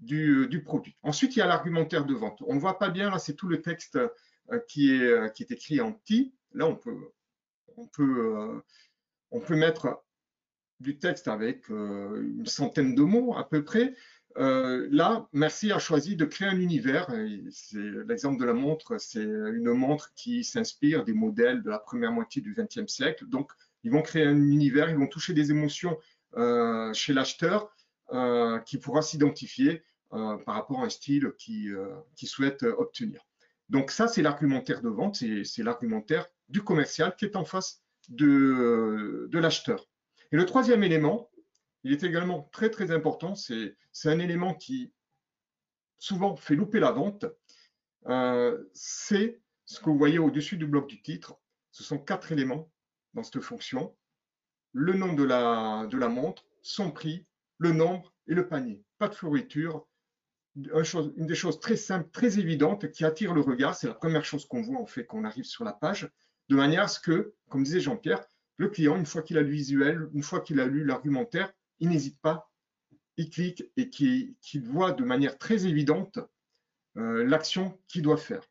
du, du produit. Ensuite, il y a l'argumentaire de vente. On ne voit pas bien, là, c'est tout le texte euh, qui, est, euh, qui est écrit en petit. Là, on peut, on peut, euh, on peut mettre du texte avec euh, une centaine de mots à peu près. Euh, là, Mercier a choisi de créer un univers. L'exemple de la montre, c'est une montre qui s'inspire des modèles de la première moitié du vingtième siècle. Donc, ils vont créer un univers, ils vont toucher des émotions euh, chez l'acheteur euh, qui pourra s'identifier euh, par rapport à un style qu'il euh, qui souhaite obtenir. Donc ça, c'est l'argumentaire de vente, c'est l'argumentaire du commercial qui est en face de, de l'acheteur. Et le troisième élément, il est également très très important, c'est un élément qui souvent fait louper la vente, euh, c'est ce que vous voyez au-dessus du bloc du titre. Ce sont quatre éléments dans cette fonction. Le nom de la, de la montre, son prix, le nombre et le panier. Pas de fioriture. Une, chose, une des choses très simples, très évidentes qui attire le regard, c'est la première chose qu'on voit en fait quand on arrive sur la page, de manière à ce que, comme disait Jean-Pierre, le client, une fois qu'il a le visuel, une fois qu'il a lu l'argumentaire, il n'hésite pas, il clique et qu'il qu'il voit de manière très évidente euh, l'action qu'il doit faire.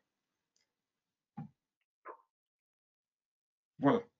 Voilà.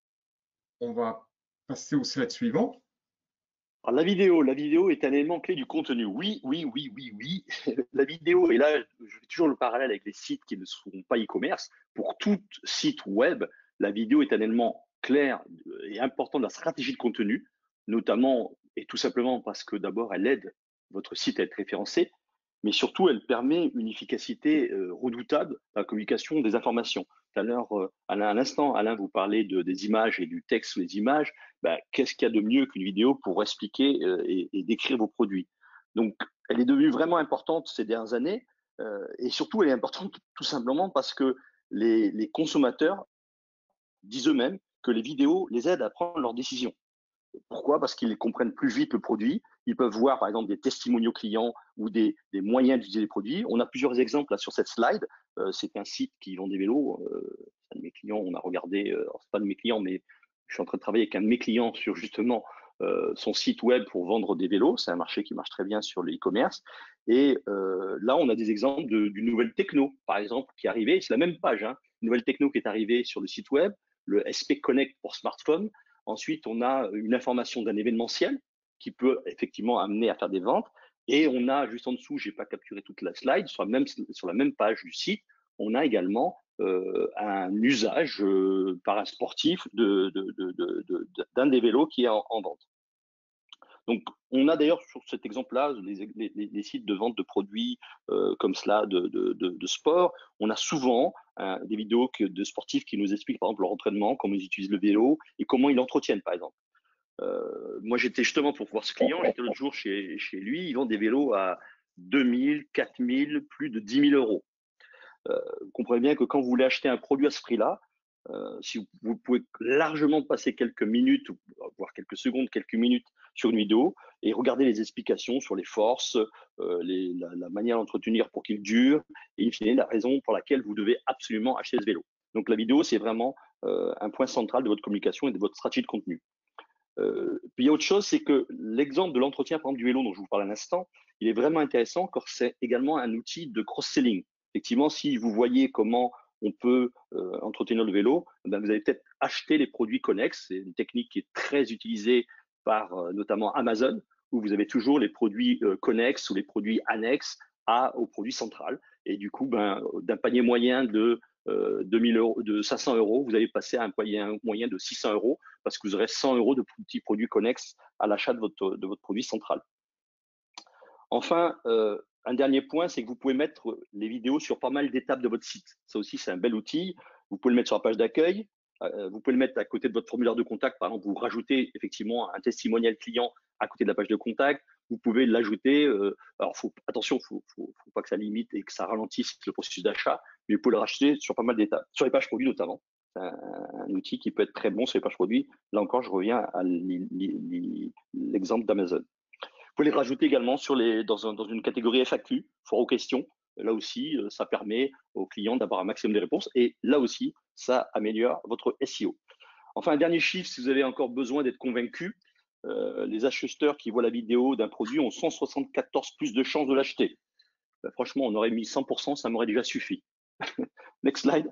On va passer au slide suivant. Alors, la vidéo, la vidéo est un élément clé du contenu. Oui, oui, oui, oui, oui. La vidéo, et là, je fais toujours le parallèle avec les sites qui ne sont pas e-commerce. Pour tout site web, la vidéo est un élément clair et important de la stratégie de contenu, notamment et tout simplement parce que d'abord, elle aide votre site à être référencé, mais surtout, elle permet une efficacité euh, redoutable dans la communication des informations. Tout à l'heure, euh, à l'instant, Alain, vous parlez de, des images et du texte sous les images. Ben, qu'est-ce qu'il y a de mieux qu'une vidéo pour expliquer euh, et, et décrire vos produits? Donc, elle est devenue vraiment importante ces dernières années euh, et surtout, elle est importante tout simplement parce que les, les consommateurs disent eux-mêmes que les vidéos les aident à prendre leurs décisions. Pourquoi? Parce qu'ils comprennent plus vite le produit. Ils peuvent voir, par exemple, des testimoniaux clients ou des, des moyens d'utiliser les produits. On a plusieurs exemples là sur cette slide. Euh, c'est un site qui vend des vélos. Euh, un de mes clients, on a regardé, euh, c'est pas de mes clients, mais je suis en train de travailler avec un de mes clients sur justement euh, son site web pour vendre des vélos. C'est un marché qui marche très bien sur le e-commerce. Et euh, là, on a des exemples d'une nouvelle techno, par exemple, qui est arrivée. C'est la même page, hein, une nouvelle techno qui est arrivée sur le site web, le S P Connect pour smartphone. Ensuite, on a une information d'un événementiel qui peut effectivement amener à faire des ventes. Et on a juste en dessous, j'ai pas capturé toute la slide, sur la même, sur la même page du site, on a également euh, un usage euh, par un sportif de, de, de, de, de, d'un des vélos qui est en, en vente. Donc, on a d'ailleurs sur cet exemple-là les, les, les, sites de vente de produits euh, comme cela de, de, de, de sport. On a souvent hein, des vidéos que, de sportifs qui nous expliquent par exemple leur entraînement, comment ils utilisent le vélo et comment ils l'entretiennent par exemple. Euh, moi, j'étais justement pour voir ce client, j'étais l'autre jour chez, chez lui, ils vendent des vélos à deux mille, quatre mille, plus de dix mille euros. Euh, vous comprenez bien que quand vous voulez acheter un produit à ce prix-là, Euh, si vous, vous pouvez largement passer quelques minutes, voire quelques secondes, quelques minutes sur une vidéo et regarder les explications sur les forces, euh, les, la, la manière d'entretenir pour qu'il dure et in fine la raison pour laquelle vous devez absolument acheter ce vélo. Donc la vidéo, c'est vraiment euh, un point central de votre communication et de votre stratégie de contenu. Euh, puis il y a autre chose, c'est que l'exemple de l'entretien par exemple du vélo dont je vous parle à l'instant, il est vraiment intéressant car c'est également un outil de cross-selling. Effectivement, si vous voyez comment on peut euh, entretenir le vélo, ben vous allez peut-être acheter les produits connexes. C'est une technique qui est très utilisée par euh, notamment Amazon, où vous avez toujours les produits euh, connexes ou les produits annexes à, au produit central. Et du coup, ben, d'un panier moyen de, euh, deux mille euros, de cinq cents euros, vous allez passer à un panier moyen de six cents euros parce que vous aurez cent euros de petits produits connexes à l'achat de votre, de votre produit central. Enfin, euh, un dernier point, c'est que vous pouvez mettre les vidéos sur pas mal d'étapes de votre site. Ça aussi, c'est un bel outil. Vous pouvez le mettre sur la page d'accueil. Euh, vous pouvez le mettre à côté de votre formulaire de contact. Par exemple, vous rajoutez effectivement un testimonial client à côté de la page de contact. Vous pouvez l'ajouter. Euh, alors, faut, attention, faut, faut, faut pas que ça limite et que ça ralentisse le processus d'achat, mais vous pouvez le racheter sur pas mal d'étapes, sur les pages produits notamment. C'est un, un outil qui peut être très bon sur les pages produits. Là encore, je reviens à l'exemple d'Amazon. Vous pouvez les rajouter également sur les, dans, un, dans une catégorie F A Q, foire aux questions. Là aussi, ça permet aux clients d'avoir un maximum de réponses et là aussi, ça améliore votre S E O. Enfin, un dernier chiffre, si vous avez encore besoin d'être convaincu, euh, les acheteurs qui voient la vidéo d'un produit ont cent soixante-quatorze plus de chances de l'acheter. Ben, franchement, on aurait mis cent pour cent, ça m'aurait déjà suffi. Next slide.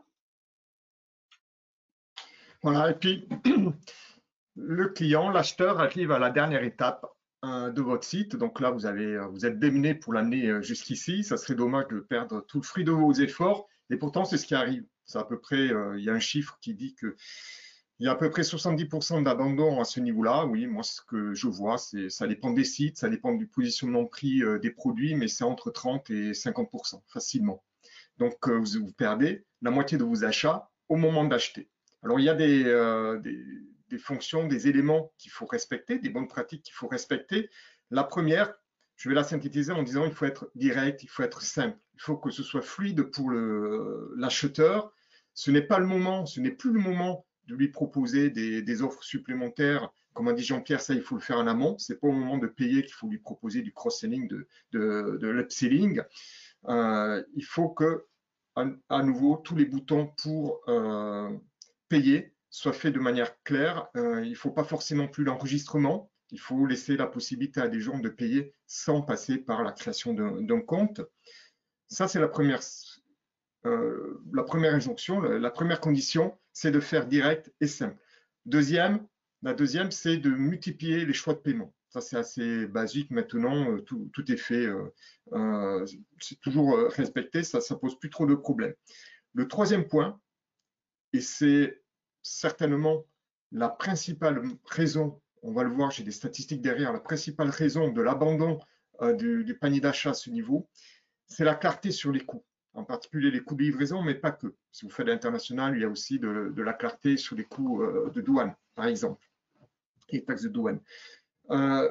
Voilà, et puis le client, l'acheteur arrive à la dernière étape euh, de votre site. Donc là, vous, avez, vous êtes démené pour l'amener euh, jusqu'ici. Ça serait dommage de perdre tout le fruit de vos efforts. Et pourtant, c'est ce qui arrive. C'est à peu près, euh, il y a un chiffre qui dit que il y a à peu près soixante-dix pour cent d'abandon à ce niveau-là. Oui, moi, ce que je vois, c'est ça dépend des sites, ça dépend du positionnement prix euh, des produits, mais c'est entre trente et cinquante pour cent facilement. Donc, euh, vous, vous perdez la moitié de vos achats au moment d'acheter. Alors, il y a des, euh, des, des fonctions, des éléments qu'il faut respecter, des bonnes pratiques qu'il faut respecter. La première, je vais la synthétiser en disant il faut être direct, il faut être simple. Il faut que ce soit fluide pour l'acheteur. Ce n'est pas le moment, ce n'est plus le moment de lui proposer des, des offres supplémentaires. Comme a dit Jean-Pierre, ça, il faut le faire en amont. Ce n'est pas au moment de payer qu'il faut lui proposer du cross-selling, de, de, de l'upselling. Euh, il faut que, à, à nouveau, tous les boutons pour euh, payer soient faits de manière claire. Euh, il ne faut pas forcer non plus l'enregistrement. Il faut laisser la possibilité à des gens de payer sans passer par la création d'un compte. Ça, c'est la première, euh, la première injonction. La, la première condition, c'est de faire direct et simple. Deuxième, la deuxième, c'est de multiplier les choix de paiement. Ça, c'est assez basique maintenant, tout, tout est fait, euh, c'est toujours respecté, ça ne pose plus trop de problèmes. Le troisième point, et c'est certainement la principale raison, on va le voir, j'ai des statistiques derrière, la principale raison de l'abandon euh, du, du panier d'achat à ce niveau, c'est la clarté sur les coûts, en particulier les coûts de livraison, mais pas que. Si vous faites l'international, il y a aussi de, de la clarté sur les coûts euh, de douane, par exemple, et taxes de douane. Euh,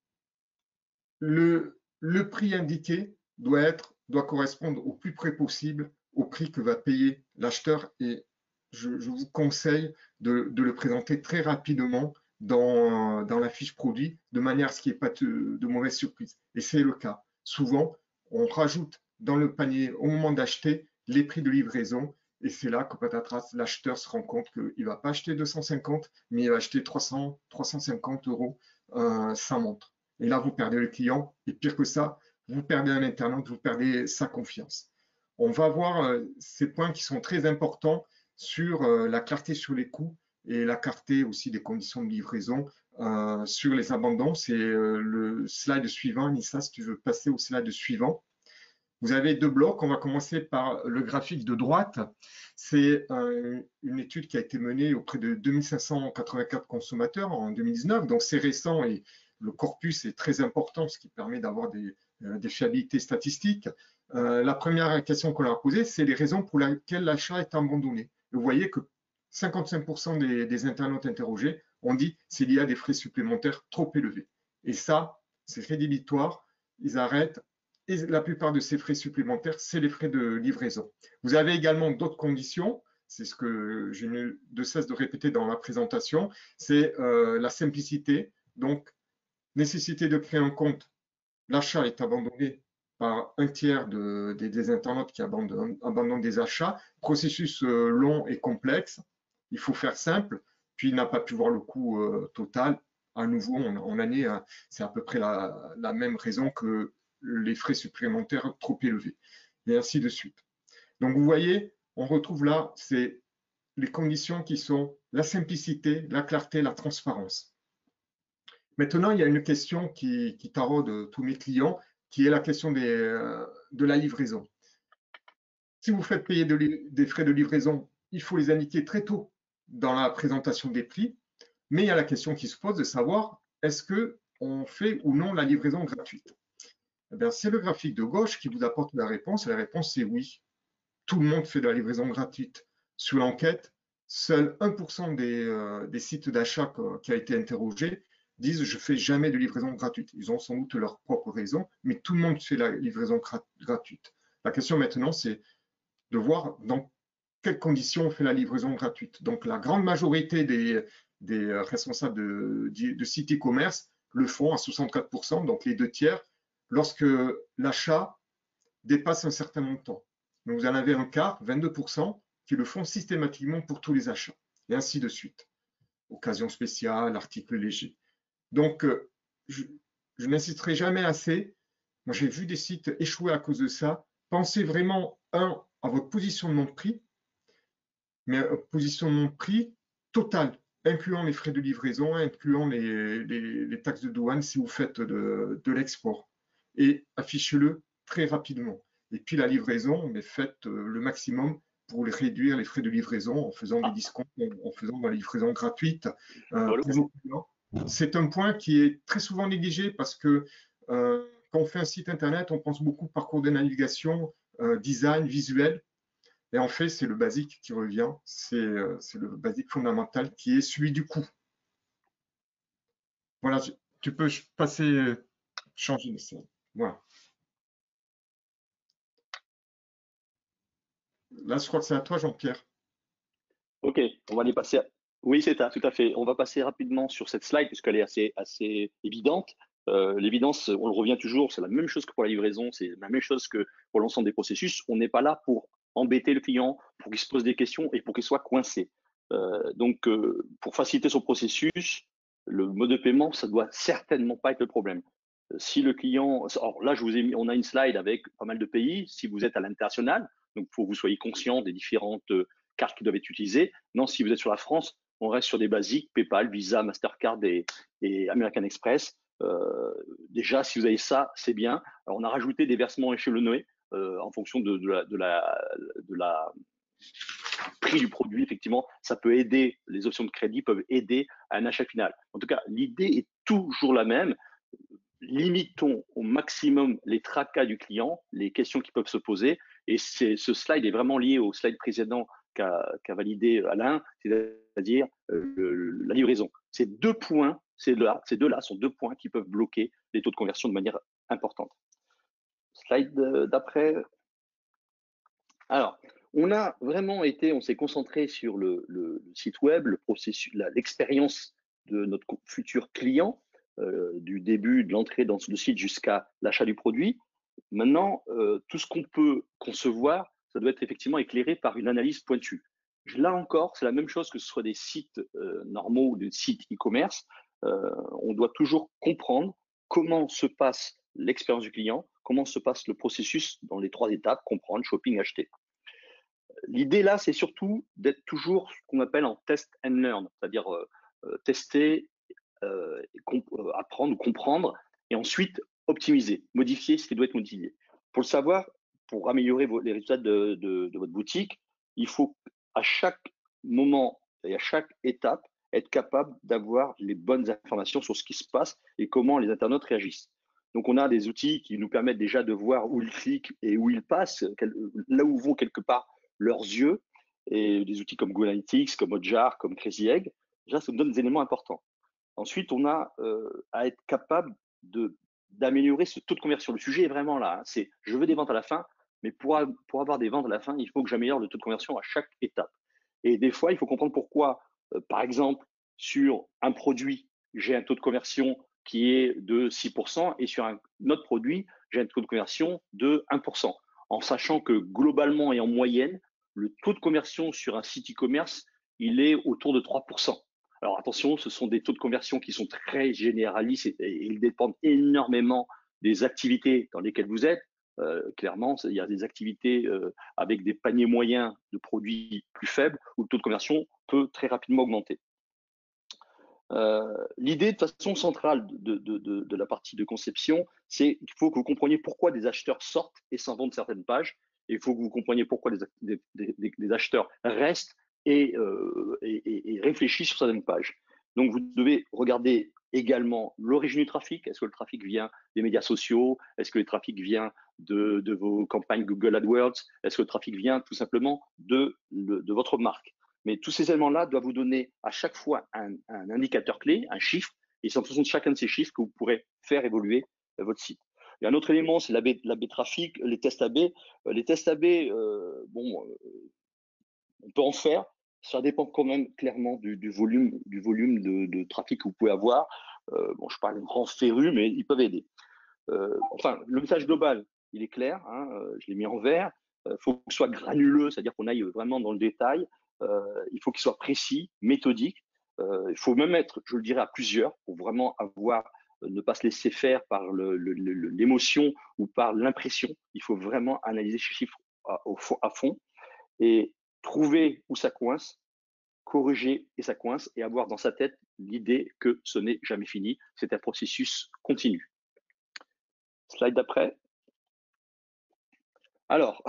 le, le prix indiqué doit, être, doit correspondre au plus près possible au prix que va payer l'acheteur et je, je vous conseille de, de, le présenter très rapidement dans, dans la fiche produit de manière à ce qu'il n'y ait pas de, de mauvaises surprises. Et c'est le cas. Souvent, on rajoute dans le panier au moment d'acheter les prix de livraison et c'est là que patatras, l'acheteur se rend compte qu'il ne va pas acheter deux cent cinquante, mais il va acheter trois cents, trois cent cinquante euros euh, sa montre. Et là, vous perdez le client. Et pire que ça, vous perdez un internaute, vous perdez sa confiance. On va voir euh, ces points qui sont très importants sur euh, la clarté sur les coûts et la clarté aussi des conditions de livraison euh, sur les abandons. C'est euh, le slide suivant. Nissa, si tu veux passer au slide suivant. Vous avez deux blocs. On va commencer par le graphique de droite. C'est euh, une étude qui a été menée auprès de deux mille cinq cent quatre-vingt-quatre consommateurs en deux mille dix-neuf. Donc, c'est récent et le corpus est très important, ce qui permet d'avoir des, euh, des fiabilités statistiques. Euh, la première question qu'on leur a posée, c'est les raisons pour lesquelles l'achat est abandonné. Vous voyez que cinquante-cinq pour cent des, des internautes interrogés ont dit s'il y a des frais supplémentaires trop élevés. Et ça, c'est rédhibitoire. Ils arrêtent. Et la plupart de ces frais supplémentaires, c'est les frais de livraison. Vous avez également d'autres conditions. C'est ce que j'ai eu de cesse de répéter dans la présentation. C'est euh, la simplicité. Donc, nécessité de créer un compte. L'achat est abandonné par un tiers de, des, des internautes qui abandonnent, abandonnent des achats. Processus euh, long et complexe. Il faut faire simple. Puis, il n'a pas pu voir le coût euh, total. À nouveau, en, en année, hein, c'est à peu près la, la même raison que les frais supplémentaires trop élevés, et ainsi de suite. Donc, vous voyez, on retrouve là, c'est les conditions qui sont la simplicité, la clarté, la transparence. Maintenant, il y a une question qui, qui taraude tous mes clients, qui est la question des, euh, de la livraison. Si vous faites payer de, des frais de livraison, il faut les indiquer très tôt dans la présentation des prix, mais il y a la question qui se pose de savoir est-ce qu'on fait ou non la livraison gratuite. Eh bien, c'est le graphique de gauche qui vous apporte la réponse, et la réponse c'est oui. Tout le monde fait de la livraison gratuite. Sur l'enquête, seul un pour cent des, euh, des sites d'achat qui a été interrogé disent je ne fais jamais de livraison gratuite. Ils ont sans doute leurs propres raisons, mais tout le monde fait la livraison gratuite. La question maintenant, c'est de voir dans quelles conditions on fait la livraison gratuite. Donc, la grande majorité des, des responsables de, de, de sites e-commerce le font à soixante-quatre pour cent, donc les deux tiers, lorsque l'achat dépasse un certain montant. Donc, vous en avez un quart, vingt-deux pour cent, qui le font systématiquement pour tous les achats, et ainsi de suite. Occasion spéciale, article léger. Donc, euh, je, je n'insisterai jamais assez. Moi, j'ai vu des sites échouer à cause de ça. Pensez vraiment, un, à votre positionnement de prix, mais un positionnement de prix total, incluant les frais de livraison, incluant les, les, les taxes de douane si vous faites de, de l'export. Et affichez-le très rapidement. Et puis la livraison, mais faites le maximum pour les réduire les frais de livraison en faisant des discounts, en faisant de la livraison gratuite euh, pour vos clients. C'est un point qui est très souvent négligé parce que euh, quand on fait un site internet, on pense beaucoup parcours de navigation, euh, design, visuel. Et en fait, c'est le basique qui revient, c'est euh, le basique fondamental qui est celui du coût. Voilà, tu peux passer, euh, changer de slide. Voilà. Là, je crois que c'est à toi, Jean-Pierre. Ok, on va aller passer. À... Oui, c'est ça, tout à fait. On va passer rapidement sur cette slide puisqu'elle est assez, assez évidente. Euh, L'évidence, on le revient toujours, c'est la même chose que pour la livraison, c'est la même chose que pour l'ensemble des processus. On n'est pas là pour embêter le client, pour qu'il se pose des questions et pour qu'il soit coincé. Euh, donc, euh, pour faciliter son processus, le mode de paiement, ça doit certainement pas être le problème. Si le client, alors là, je vous ai mis, on a une slide avec pas mal de pays. Si vous êtes à l'international, donc il faut que vous soyez conscient des différentes cartes qui doivent être utilisées. Non, si vous êtes sur la France, on reste sur des basiques, PayPal, Visa, Mastercard et, et American Express. Euh, déjà, si vous avez ça, c'est bien. Alors, on a rajouté des versements échelonnés euh, en fonction de, de, la, de, la, de la prix du produit. Effectivement, ça peut aider, les options de crédit peuvent aider à un achat final. En tout cas, l'idée est toujours la même. Limitons au maximum les tracas du client, les questions qui peuvent se poser. Et ce slide est vraiment lié au slide précédent qu'a qu validé Alain, c'est-à-dire euh, la livraison. Ces deux points, ces deux-là deux sont deux points qui peuvent bloquer les taux de conversion de manière importante. Slide d'après. Alors, on a vraiment été, on s'est concentré sur le, le, le site web, le processus, l'expérience de notre futur client, euh, du début de l'entrée dans le site jusqu'à l'achat du produit. Maintenant, euh, tout ce qu'on peut concevoir, ça doit être effectivement éclairé par une analyse pointue. Là encore, c'est la même chose que ce soit des sites euh, normaux ou des sites e-commerce. Euh, on doit toujours comprendre comment se passe l'expérience du client, comment se passe le processus dans les trois étapes, comprendre, shopping, acheter. L'idée là, c'est surtout d'être toujours ce qu'on appelle en test and learn, c'est-à-dire euh, euh, tester, euh, apprendre ou comprendre, et ensuite optimiser, modifier ce qui doit être modifié. Pour le savoir, pour améliorer vos, les résultats de, de, de votre boutique, il faut à chaque moment et à chaque étape être capable d'avoir les bonnes informations sur ce qui se passe et comment les internautes réagissent. Donc, on a des outils qui nous permettent déjà de voir où ils cliquent et où ils passent, là où vont quelque part leurs yeux, et des outils comme Google Analytics, comme Hotjar, comme Crazy Egg. Déjà, ça nous donne des éléments importants. Ensuite, on a euh, à être capable d'améliorer ce taux de conversion. Le sujet est vraiment là. Hein. C'est je veux des ventes à la fin, mais pour, pour avoir des ventes à la fin, il faut que j'améliore le taux de conversion à chaque étape. Et des fois, il faut comprendre pourquoi, euh, par exemple, sur un produit, j'ai un taux de conversion qui est de six pour cent et sur un autre produit, j'ai un taux de conversion de un pour cent. En sachant que globalement et en moyenne, le taux de conversion sur un site e-commerce, il est autour de trois pour cent. Alors attention, ce sont des taux de conversion qui sont très généralistes et, et ils dépendent énormément des activités dans lesquelles vous êtes. Euh, clairement, il y a des activités euh, avec des paniers moyens de produits plus faibles où le taux de conversion peut très rapidement augmenter. Euh, L'idée de façon centrale de, de, de, de la partie de conception, c'est qu'il faut que vous compreniez pourquoi des acheteurs sortent et s'en vont de certaines pages. Et il faut que vous compreniez pourquoi des, des, des, des acheteurs restent et, euh, et, et réfléchissent sur certaines pages. Donc, vous devez regarder également l'origine du trafic. Est-ce que le trafic vient des médias sociaux? Est-ce que le trafic vient de, de vos campagnes Google AdWords? Est-ce que le trafic vient tout simplement de, de, de votre marque? Mais tous ces éléments-là doivent vous donner à chaque fois un, un indicateur clé, un chiffre, et c'est en fonction de chacun de ces chiffres que vous pourrez faire évoluer votre site. Il y a un autre élément, c'est l'A B trafic, les tests A B. Les tests A B, euh, bon, euh, on peut en faire. Ça dépend quand même clairement du, du volume, du volume de, de trafic que vous pouvez avoir. Euh, bon, je parle de grands férus, mais ils peuvent aider. Euh, enfin, le message global, il est clair. Hein, je l'ai mis en vert. Il faut que ce soit granuleux, c'est-à-dire qu'on aille vraiment dans le détail. Euh, il faut qu'il soit précis, méthodique. Euh, il faut même être, je le dirais, à plusieurs pour vraiment avoir, euh, ne pas se laisser faire par l'émotion le, le, ou par l'impression. Il faut vraiment analyser ces chiffres à, au fond, à fond et trouver où ça coince, corriger et ça coince et avoir dans sa tête l'idée que ce n'est jamais fini. C'est un processus continu. Slide d'après. Alors,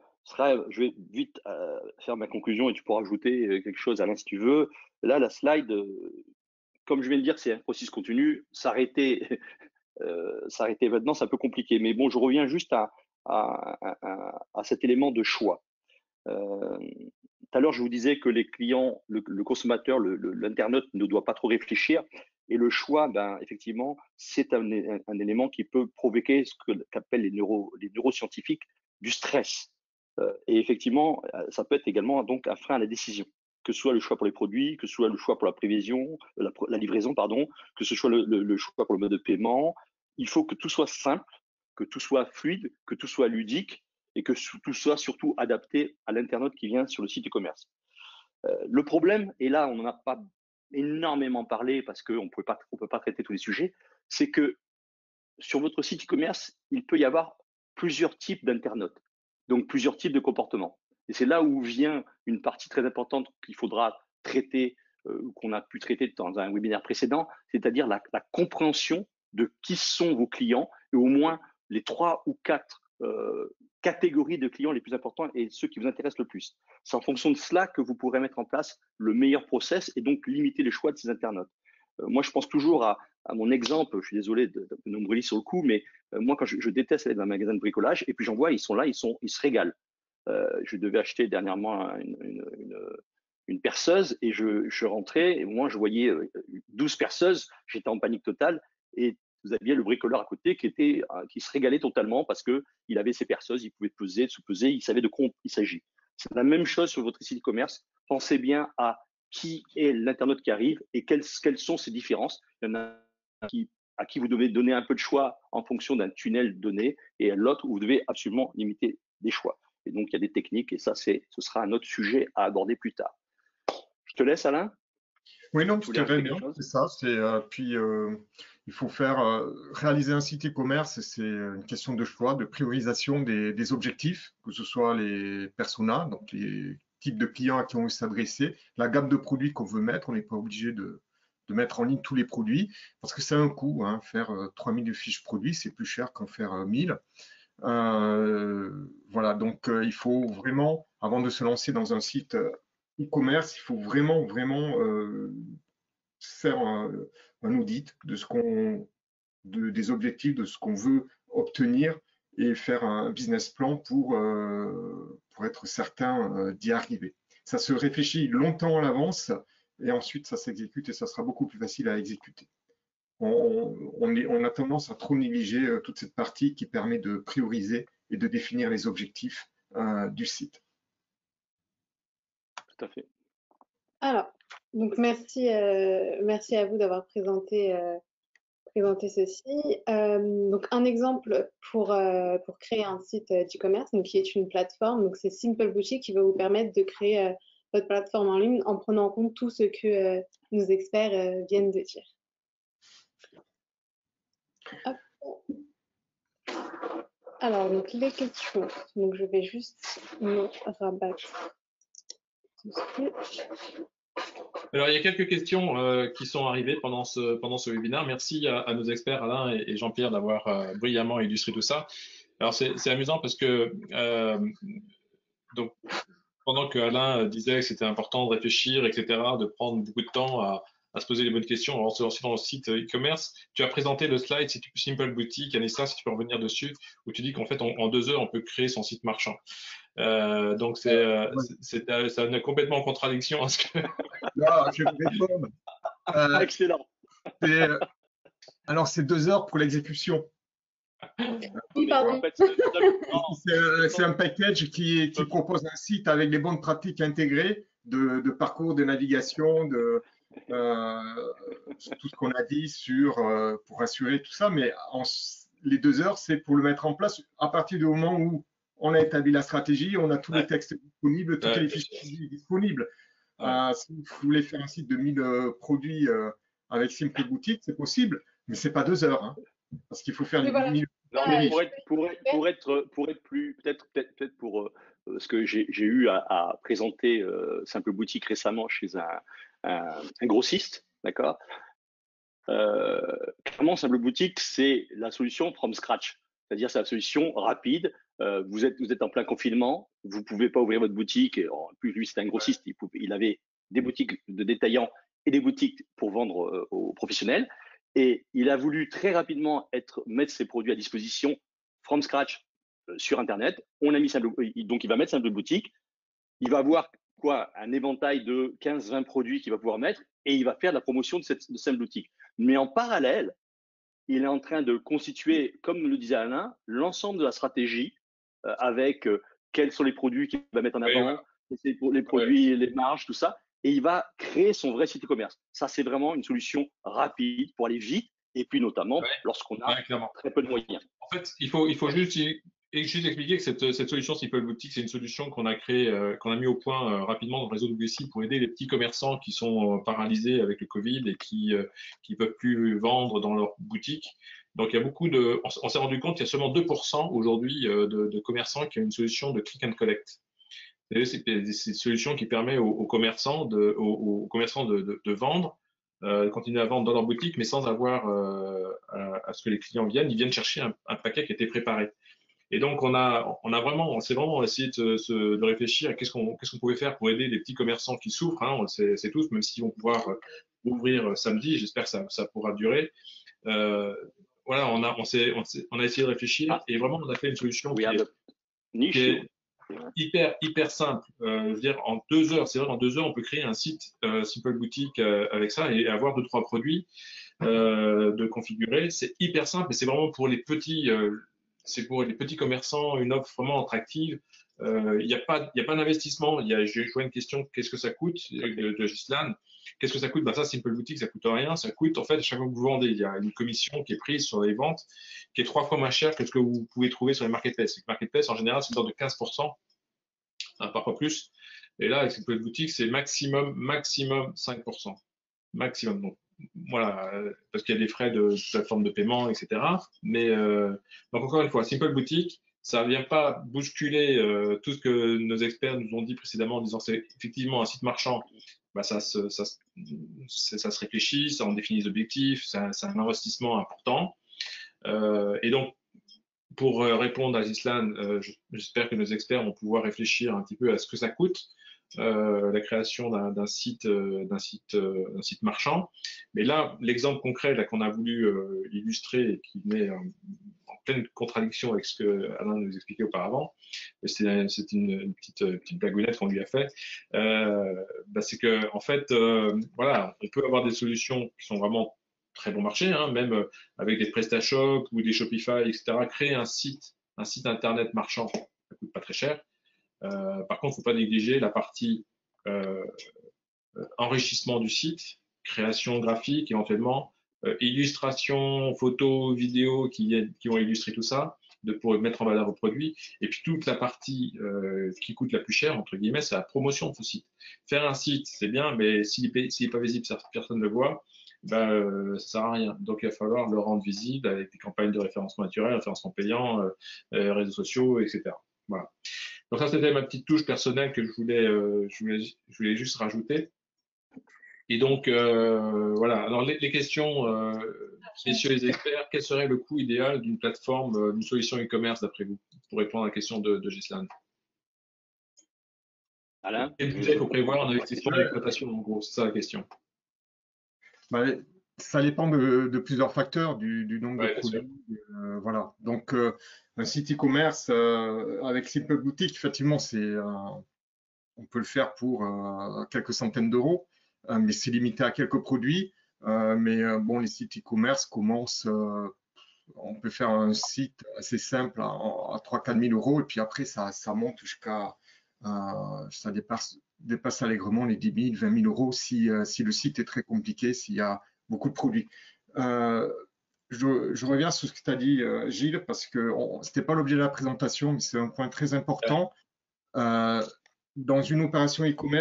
je vais vite euh, faire ma conclusion et tu pourras ajouter quelque chose, Alain, si tu veux. Là, la slide, euh, comme je viens de dire, c'est un processus continu. S'arrêter euh, s'arrêter maintenant, c'est un peu compliqué. Mais bon, je reviens juste à, à, à, à cet élément de choix. Euh, tout à l'heure, je vous disais que les clients, le, le consommateur, l'internaute ne doit pas trop réfléchir. Et le choix, ben, effectivement, c'est un, un, un élément qui peut provoquer ce qu'appellent les, neuro, les neuroscientifiques du stress. Euh, et effectivement, ça peut être également donc un frein à la décision, que ce soit le choix pour les produits, que ce soit le choix pour la prévision, la, la livraison, pardon, que ce soit le, le, le choix pour le mode de paiement. Il faut que tout soit simple, que tout soit fluide, que tout soit ludique et que tout soit surtout adapté à l'internaute qui vient sur le site e-commerce. Euh, le problème, et là on n'en a pas énormément parlé parce qu'on ne peut pas traiter tous les sujets, c'est que sur votre site e-commerce, il peut y avoir plusieurs types d'internautes, donc plusieurs types de comportements. Et c'est là où vient une partie très importante qu'il faudra traiter, euh, qu'on a pu traiter dans un webinaire précédent, c'est-à-dire la, la compréhension de qui sont vos clients et au moins les trois ou quatre euh, catégories de clients les plus importants et ceux qui vous intéressent le plus. C'est en fonction de cela que vous pourrez mettre en place le meilleur process et donc limiter les choix de ces internautes. Euh, moi, je pense toujours à, à mon exemple, je suis désolé de, de nombriliser sur le coup, mais euh, moi, quand je, je déteste aller dans un magasin de bricolage, et puis j'en vois, ils sont là, ils, sont, ils se régalent. Euh, je devais acheter dernièrement une, une, une, une perceuse et je, je rentrais, et moi, je voyais douze perceuses, j'étais en panique totale, et vous aviez le bricoleur à côté qui, était, qui se régalait totalement parce qu'il avait ses perceuses, il pouvait peser, sous-peser, il savait de quoi il s'agit. C'est la même chose sur votre site e-commerce. Pensez bien à qui est l'internaute qui arrive et quelles, quelles sont ses différences. Il y en a qui, à qui vous devez donner un peu de choix en fonction d'un tunnel donné et à l'autre où vous devez absolument limiter des choix. Et donc, il y a des techniques et ça, c'est, ce sera un autre sujet à aborder plus tard. Je te laisse, Alain. Oui, non, tout à fait bien, c'est ça. C'est, euh, puis, euh, il faut faire euh, réaliser un site e-commerce, c'est une question de choix, de priorisation des, des objectifs, que ce soit les personas, donc les types de clients à qui on veut s'adresser, la gamme de produits qu'on veut mettre. On n'est pas obligé de, de mettre en ligne tous les produits parce que c'est un coût. Hein, faire euh, trois mille fiches produits, c'est plus cher qu'en faire euh, mille. Euh, voilà, donc euh, il faut vraiment, avant de se lancer dans un site e-commerce, il faut vraiment, vraiment euh, faire un, un audit de ce qu'on, de, des objectifs, de ce qu'on veut obtenir et faire un business plan pour, euh, pour être certain euh, d'y arriver. Ça se réfléchit longtemps à l'avance et ensuite ça s'exécute et ça sera beaucoup plus facile à exécuter. On, on, est, on a tendance à trop négliger euh, toute cette partie qui permet de prioriser et de définir les objectifs euh, du site. Tout à fait. Alors, donc merci, euh, merci à vous d'avoir présenté, euh, présenté ceci. Euh, donc un exemple pour, euh, pour créer un site d'e-commerce, donc qui est une plateforme, donc c'est Simple Boutique qui va vous permettre de créer euh, votre plateforme en ligne en prenant en compte tout ce que euh, nos experts euh, viennent de dire. Hop. Alors, donc les questions. Donc, je vais juste me rabattre dessus. Alors, il y a quelques questions euh, qui sont arrivées pendant ce, pendant ce webinaire. Merci à, à nos experts, Alain et, et Jean-Pierre, d'avoir euh, brillamment illustré tout ça. Alors, c'est amusant parce que euh, donc, pendant que Alain disait que c'était important de réfléchir, et cetera, de prendre beaucoup de temps à, à se poser les bonnes questions avant de se lancer dans le site e-commerce, tu as présenté le slide Simple Boutique. Anissa, si tu peux revenir dessus, où tu dis qu'en fait, en, en deux heures, on peut créer son site marchand. Euh, donc, c'est euh, ouais. Ça est complètement en contradiction à ce que… Là, je vais répondre. Euh, Excellent. Alors, c'est deux heures pour l'exécution. Oui, pardon. C'est un package qui, qui propose un site avec les bonnes pratiques intégrées de, de parcours de navigation, de euh, tout ce qu'on a dit sur euh, pour assurer tout ça. Mais en, les deux heures, c'est pour le mettre en place à partir du moment où on a établi la stratégie, on a tous ouais. les textes disponibles, toutes ouais. les fiches disponibles. Euh, si vous voulez faire un site de mille euh, produits euh, avec Simple Boutique, c'est possible, mais c'est pas deux heures, hein, parce qu'il faut faire les voilà. mille Non, Ah, mais produits. pour être, pour être, pour être, pour être plus, peut-être, peut-être, peut-être pour euh, ce que j'ai j'ai eu à, à présenter euh, Simple Boutique récemment chez un, un, un grossiste, d'accord. Euh, clairement, Simple Boutique, c'est la solution from scratch, c'est-à-dire c'est la solution rapide. Euh, vous êtes, vous êtes en plein confinement, vous pouvez pas ouvrir votre boutique. Et en plus, lui, c'était un grossiste, il, pouvait, il avait des boutiques de détaillants et des boutiques pour vendre euh, aux professionnels. Et il a voulu très rapidement être, mettre ses produits à disposition from scratch euh, sur Internet. On a mis Simple, donc il va mettre Simple Boutique. Il va avoir quoi, un éventail de quinze vingt produits qu'il va pouvoir mettre et il va faire de la promotion de cette de Simple Boutique. Mais en parallèle, il est en train de constituer, comme le disait Alain, l'ensemble de la stratégie euh, avec euh, quels sont les produits qu'il va mettre en Oui, avant, voilà. les produits, ouais. Les marges, tout ça. Et il va créer son vrai site e-commerce. Ça, c'est vraiment une solution rapide pour aller vite et puis notamment Ouais, lorsqu'on a ouais, très peu de moyens. En fait, il faut, il faut juste, juste expliquer que cette, cette solution Simple Boutique, c'est une solution qu'on a créée, euh, qu'on a mis au point euh, rapidement dans le réseau W C pour aider les petits commerçants qui sont euh, paralysés avec le Covid et qui euh, qui peuvent plus vendre dans leur boutique. Donc, il y a beaucoup de, on, on s'est rendu compte qu'il y a seulement deux pour cent aujourd'hui euh, de, de commerçants qui ont une solution de click and collect. C'est une solution qui permet aux, aux commerçants de, aux, aux commerçants de, de, de vendre, euh, continuer à vendre dans leur boutique, mais sans avoir euh, à, à ce que les clients viennent. Ils viennent chercher un, un paquet qui a été préparé. Et donc, on a, on a vraiment, on s'est vraiment essayé de, de, de réfléchir à qu'est-ce qu'on qu'est-ce qu'on pouvait faire pour aider les petits commerçants qui souffrent. Hein, on le sait, c'est tous, même s'ils vont pouvoir ouvrir samedi. J'espère que ça, ça pourra durer. Euh, voilà, on a, on, s'est, on, s'est, on a essayé de réfléchir ah. et vraiment, on a fait une solution qui est, niche. qui est hyper, hyper simple. Euh, je veux dire, en deux heures, c'est vrai, en deux heures, on peut créer un site euh, Simple Boutique euh, avec ça et avoir deux, trois produits euh, de configurer. C'est hyper simple et c'est vraiment pour les petits, euh, c'est pour les petits commerçants une offre vraiment attractive. Il euh, n'y a pas, il y a pas d'investissement. Il y a, je vois une question, qu'est-ce que ça coûte de, de Gislaine. Qu'est-ce que ça coûte? Ben ça, Simple Boutique, ça coûte rien. Ça coûte, en fait, à chaque fois que vous vendez, il y a une commission qui est prise sur les ventes, qui est trois fois moins chère que ce que vous pouvez trouver sur les marketplaces. Les marketplaces, en général, c'est de quinze pour cent, hein, parfois plus. Et là, avec Simple Boutique, c'est maximum, maximum cinq pour cent. Maximum. Donc, voilà, parce qu'il y a des frais de plateforme de paiement, et cetera. Mais, euh, donc, encore une fois, Simple Boutique, ça ne vient pas bousculer euh, tout ce que nos experts nous ont dit précédemment en disant c'est effectivement un site marchand. Bah, ça, se, ça, ça se réfléchit, ça en définit les objectifs, c'est un investissement important. Euh, et donc, pour répondre à Gislaine, euh, j'espère que nos experts vont pouvoir réfléchir un petit peu à ce que ça coûte, euh, la création d'un site, euh, d'un site, euh, d'un site marchand. Mais là, l'exemple concret là qu'on a voulu euh, illustrer et qui met euh, en pleine contradiction avec ce que Alain nous expliquait auparavant, c'est une, une petite, petite blagounette qu'on lui a fait, euh, bah c'est que en fait, euh, voilà, on peut avoir des solutions qui sont vraiment très bon marché, hein, même avec des PrestaShop ou des Shopify, et cetera. Créer un site, un site internet marchand, ça coûte pas très cher. Euh, par contre, il ne faut pas négliger la partie euh, enrichissement du site, création graphique éventuellement, euh, illustration, photos, vidéos qui, qui vont illustrer tout ça, de, pour mettre en valeur vos produits. Et puis toute la partie euh, qui coûte la plus chère, entre guillemets, c'est la promotion de ce site. Faire un site, c'est bien, mais s'il n'est pas visible, personne ne le voit. Ben, euh, ça sert à rien. Donc, il va falloir le rendre visible avec des campagnes de référencement naturel, référencement payant, euh, euh, réseaux sociaux, et cetera. Voilà. Donc, ça, c'était ma petite touche personnelle que je voulais, euh, je voulais, je voulais juste rajouter. Et donc, euh, voilà. Alors, les, les questions, euh, messieurs les experts, quel serait le coût idéal d'une plateforme, d'une solution e-commerce, d'après vous, pour répondre à la question de, de Gislaine? Alain, quel budget il faut prévoir en investissement d'exploitation, en gros, c'est ça la question. Bah, ça dépend de, de plusieurs facteurs, du, du nombre ouais, de produits. Euh, voilà. Donc, euh, un site e-commerce euh, avec Simple Boutique, effectivement, c'est, euh, on peut le faire pour euh, quelques centaines d'euros, euh, mais c'est limité à quelques produits. Euh, mais euh, bon, les sites e-commerce commencent, euh, on peut faire un site assez simple à, à trois à quatre mille euros, et puis après, ça, ça monte jusqu'à, euh, ça dépasse, dépasse allègrement les dix mille, vingt mille euros si, euh, si le site est très compliqué, s'il y a beaucoup de produits. Euh, je, je reviens sur ce que tu as dit, euh, Gilles, parce que ce n'était pas l'objet de la présentation, mais c'est un point très important. Euh, dans une opération e-commerce,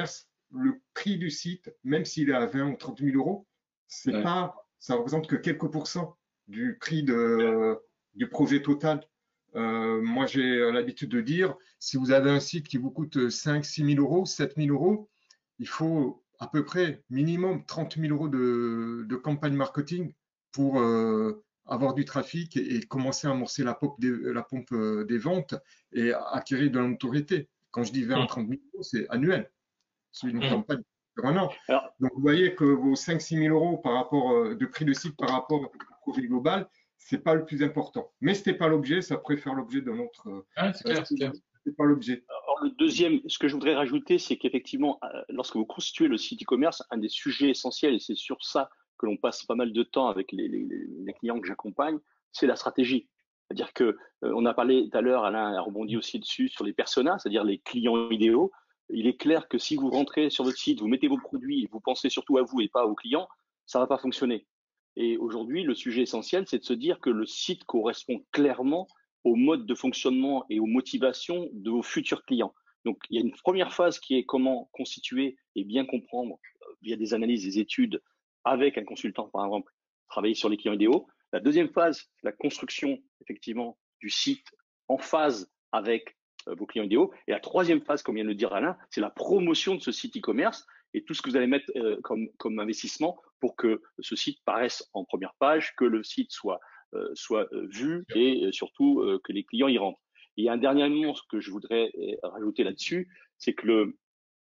le prix du site, même s'il est à vingt ou trente mille euros, c'est Ouais. pas, ça représente que quelques pourcents du prix de, du projet total. Euh, moi, j'ai l'habitude de dire, si vous avez un site qui vous coûte cinq, six mille euros, sept mille euros, il faut à peu près minimum trente mille euros de, de campagne marketing pour euh, avoir du trafic et, et commencer à amorcer la pompe, des, la pompe euh, des ventes et acquérir de la notoriété. Quand je dis vingt à trente mille euros, c'est annuel. C'est une Mmh. campagne sur un an. Alors, Donc, vous voyez que vos cinq six mille euros par rapport euh, de prix de site par rapport au projet global, c'est pas le plus important. Mais ce n'est pas l'objet, ça pourrait faire l'objet d'un autre. Euh, Ah, c'est clair, c'est clair. c'est pas l'objet. alors, le deuxième, ce que je voudrais rajouter, c'est qu'effectivement, euh, lorsque vous constituez le site e-commerce, un des sujets essentiels, et c'est sur ça que l'on passe pas mal de temps avec les, les, les clients que j'accompagne, c'est la stratégie. C'est-à-dire que euh, on a parlé tout à l'heure, Alain a rebondi aussi dessus sur les personas, c'est-à-dire les clients idéaux. Il est clair que si vous rentrez sur votre site, vous mettez vos produits, vous pensez surtout à vous et pas aux clients, ça va pas fonctionner. Et aujourd'hui, le sujet essentiel, c'est de se dire que le site correspond clairement au mode de fonctionnement et aux motivations de vos futurs clients. Donc, il y a une première phase qui est comment constituer et bien comprendre euh, via des analyses, des études avec un consultant, par exemple, travailler sur les clients idéaux. La deuxième phase, c'est la construction, effectivement, du site en phase avec euh, vos clients idéaux. Et la troisième phase, comme vient de le dire Alain, c'est la promotion de ce site e-commerce et tout ce que vous allez mettre euh, comme, comme investissement pour que ce site paraisse en première page, que le site soit Euh, soit euh, vu et euh, surtout euh, que les clients y rentrent. Et il y a un dernier élément que je voudrais euh, rajouter là-dessus, c'est que le,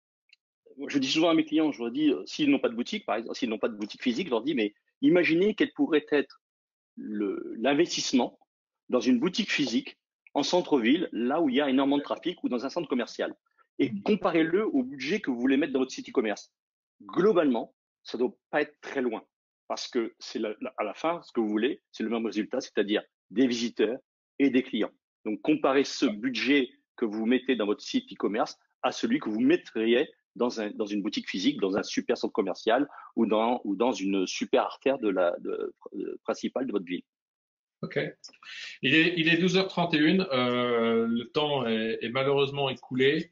je dis souvent à mes clients, je leur dis, euh, s'ils n'ont pas de boutique, par exemple, s'ils n'ont pas de boutique physique, je leur dis, mais imaginez quel pourrait être l'investissement dans une boutique physique en centre-ville, là où il y a énormément de trafic ou dans un centre commercial. Et comparez-le au budget que vous voulez mettre dans votre site e-commerce. Globalement, ça ne doit pas être très loin parce que c'est à la fin, ce que vous voulez, c'est le même résultat, c'est-à-dire des visiteurs et des clients. Donc, comparez ce budget que vous mettez dans votre site e-commerce à celui que vous mettriez dans, un, dans une boutique physique, dans un super centre commercial ou dans, ou dans une super artère de la, de, de, principale de votre ville. Ok. Il est, il est douze heures trente et une. Euh, le temps est, est malheureusement écoulé.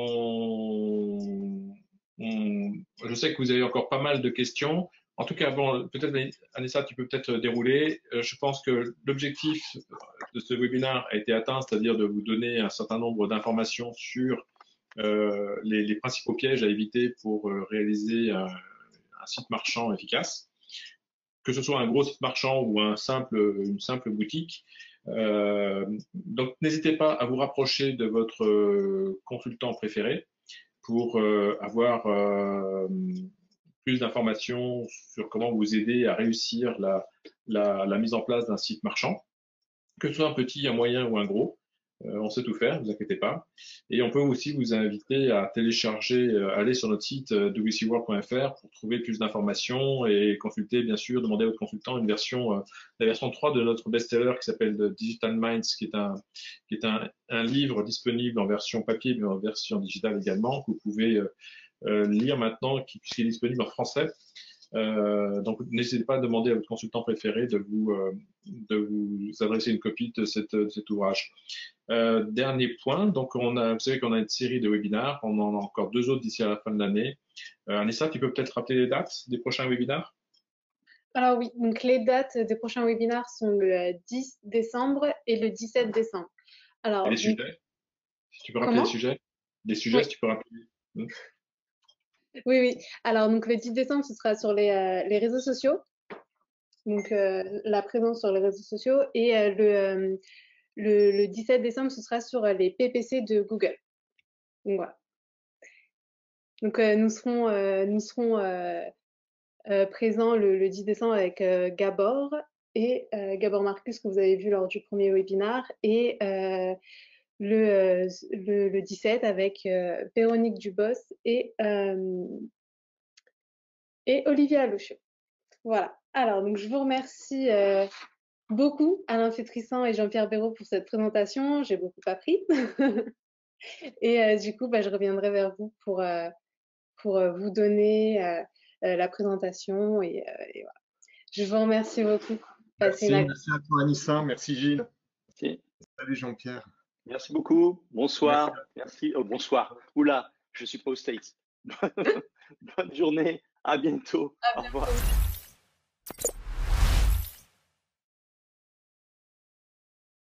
On, on, je sais que vous avez encore pas mal de questions. En tout cas, bon, peut-être, Anissa, tu peux peut-être dérouler. Euh, je pense que l'objectif de ce webinaire a été atteint, c'est-à-dire de vous donner un certain nombre d'informations sur euh, les, les principaux pièges à éviter pour euh, réaliser un, un site marchand efficace. Que ce soit un gros site marchand ou un simple, une simple boutique. Euh, donc, n'hésitez pas à vous rapprocher de votre euh, consultant préféré pour euh, avoir euh, plus d'informations sur comment vous aider à réussir la, la, la mise en place d'un site marchand, que ce soit un petit, un moyen ou un gros. Euh, on sait tout faire, ne vous inquiétez pas. Et on peut aussi vous inviter à télécharger, euh, aller sur notre site euh, w c world point f r pour trouver plus d'informations et consulter, bien sûr, demander à votre consultant une version, euh, la version trois de notre best-seller qui s'appelle Digital Minds, qui est un, qui est un, un livre disponible en version papier mais en version digitale également, que vous pouvez euh, euh, lire maintenant, puisqu'il est disponible en français. Euh, donc, n'hésitez pas à demander à votre consultant préféré de vous, euh, de vous adresser une copie de, cette, de cet ouvrage. Euh, dernier point, donc on a, vous savez qu'on a une série de webinaires, on en a encore deux autres d'ici à la fin de l'année. Euh, Anissa, tu peux peut-être rappeler les dates des prochains webinaires? Alors oui, donc les dates des prochains webinaires sont le dix décembre et le dix-sept décembre. Alors, et les donc, sujets? Si tu peux rappeler comment? les sujets? Les sujets, Oui. si tu peux rappeler. Hmm. Oui, oui. Alors, donc le dix décembre, ce sera sur les, euh, les réseaux sociaux. Donc, euh, la présence sur les réseaux sociaux. Et euh, le, euh, le, le dix-sept décembre, ce sera sur les P P C de Google. Donc, voilà. Donc, euh, nous serons, euh, nous serons euh, euh, présents le, le dix décembre avec euh, Gabor et euh, Gabor Marcus, que vous avez vu lors du premier webinaire. Et euh, le, euh, le, le dix-sept avec euh, Véronique Dubos et, euh, et Olivia Alochio. Voilà. Alors, donc, je vous remercie euh, beaucoup, Alain Fétrissan et Jean-Pierre Béraud, pour cette présentation. J'ai beaucoup appris. Et euh, du coup, bah, je reviendrai vers vous pour, euh, pour euh, vous donner euh, euh, la présentation. Et, euh, et voilà. Je vous remercie beaucoup. Merci, une... merci à toi, Anissa. Merci, Gilles. Merci. Salut, Jean-Pierre. Merci beaucoup. Bonsoir. Merci. Merci. Oh, bonsoir. Oula, je suis pas aux States. Bonne journée, à bientôt. À Au revoir. bientôt.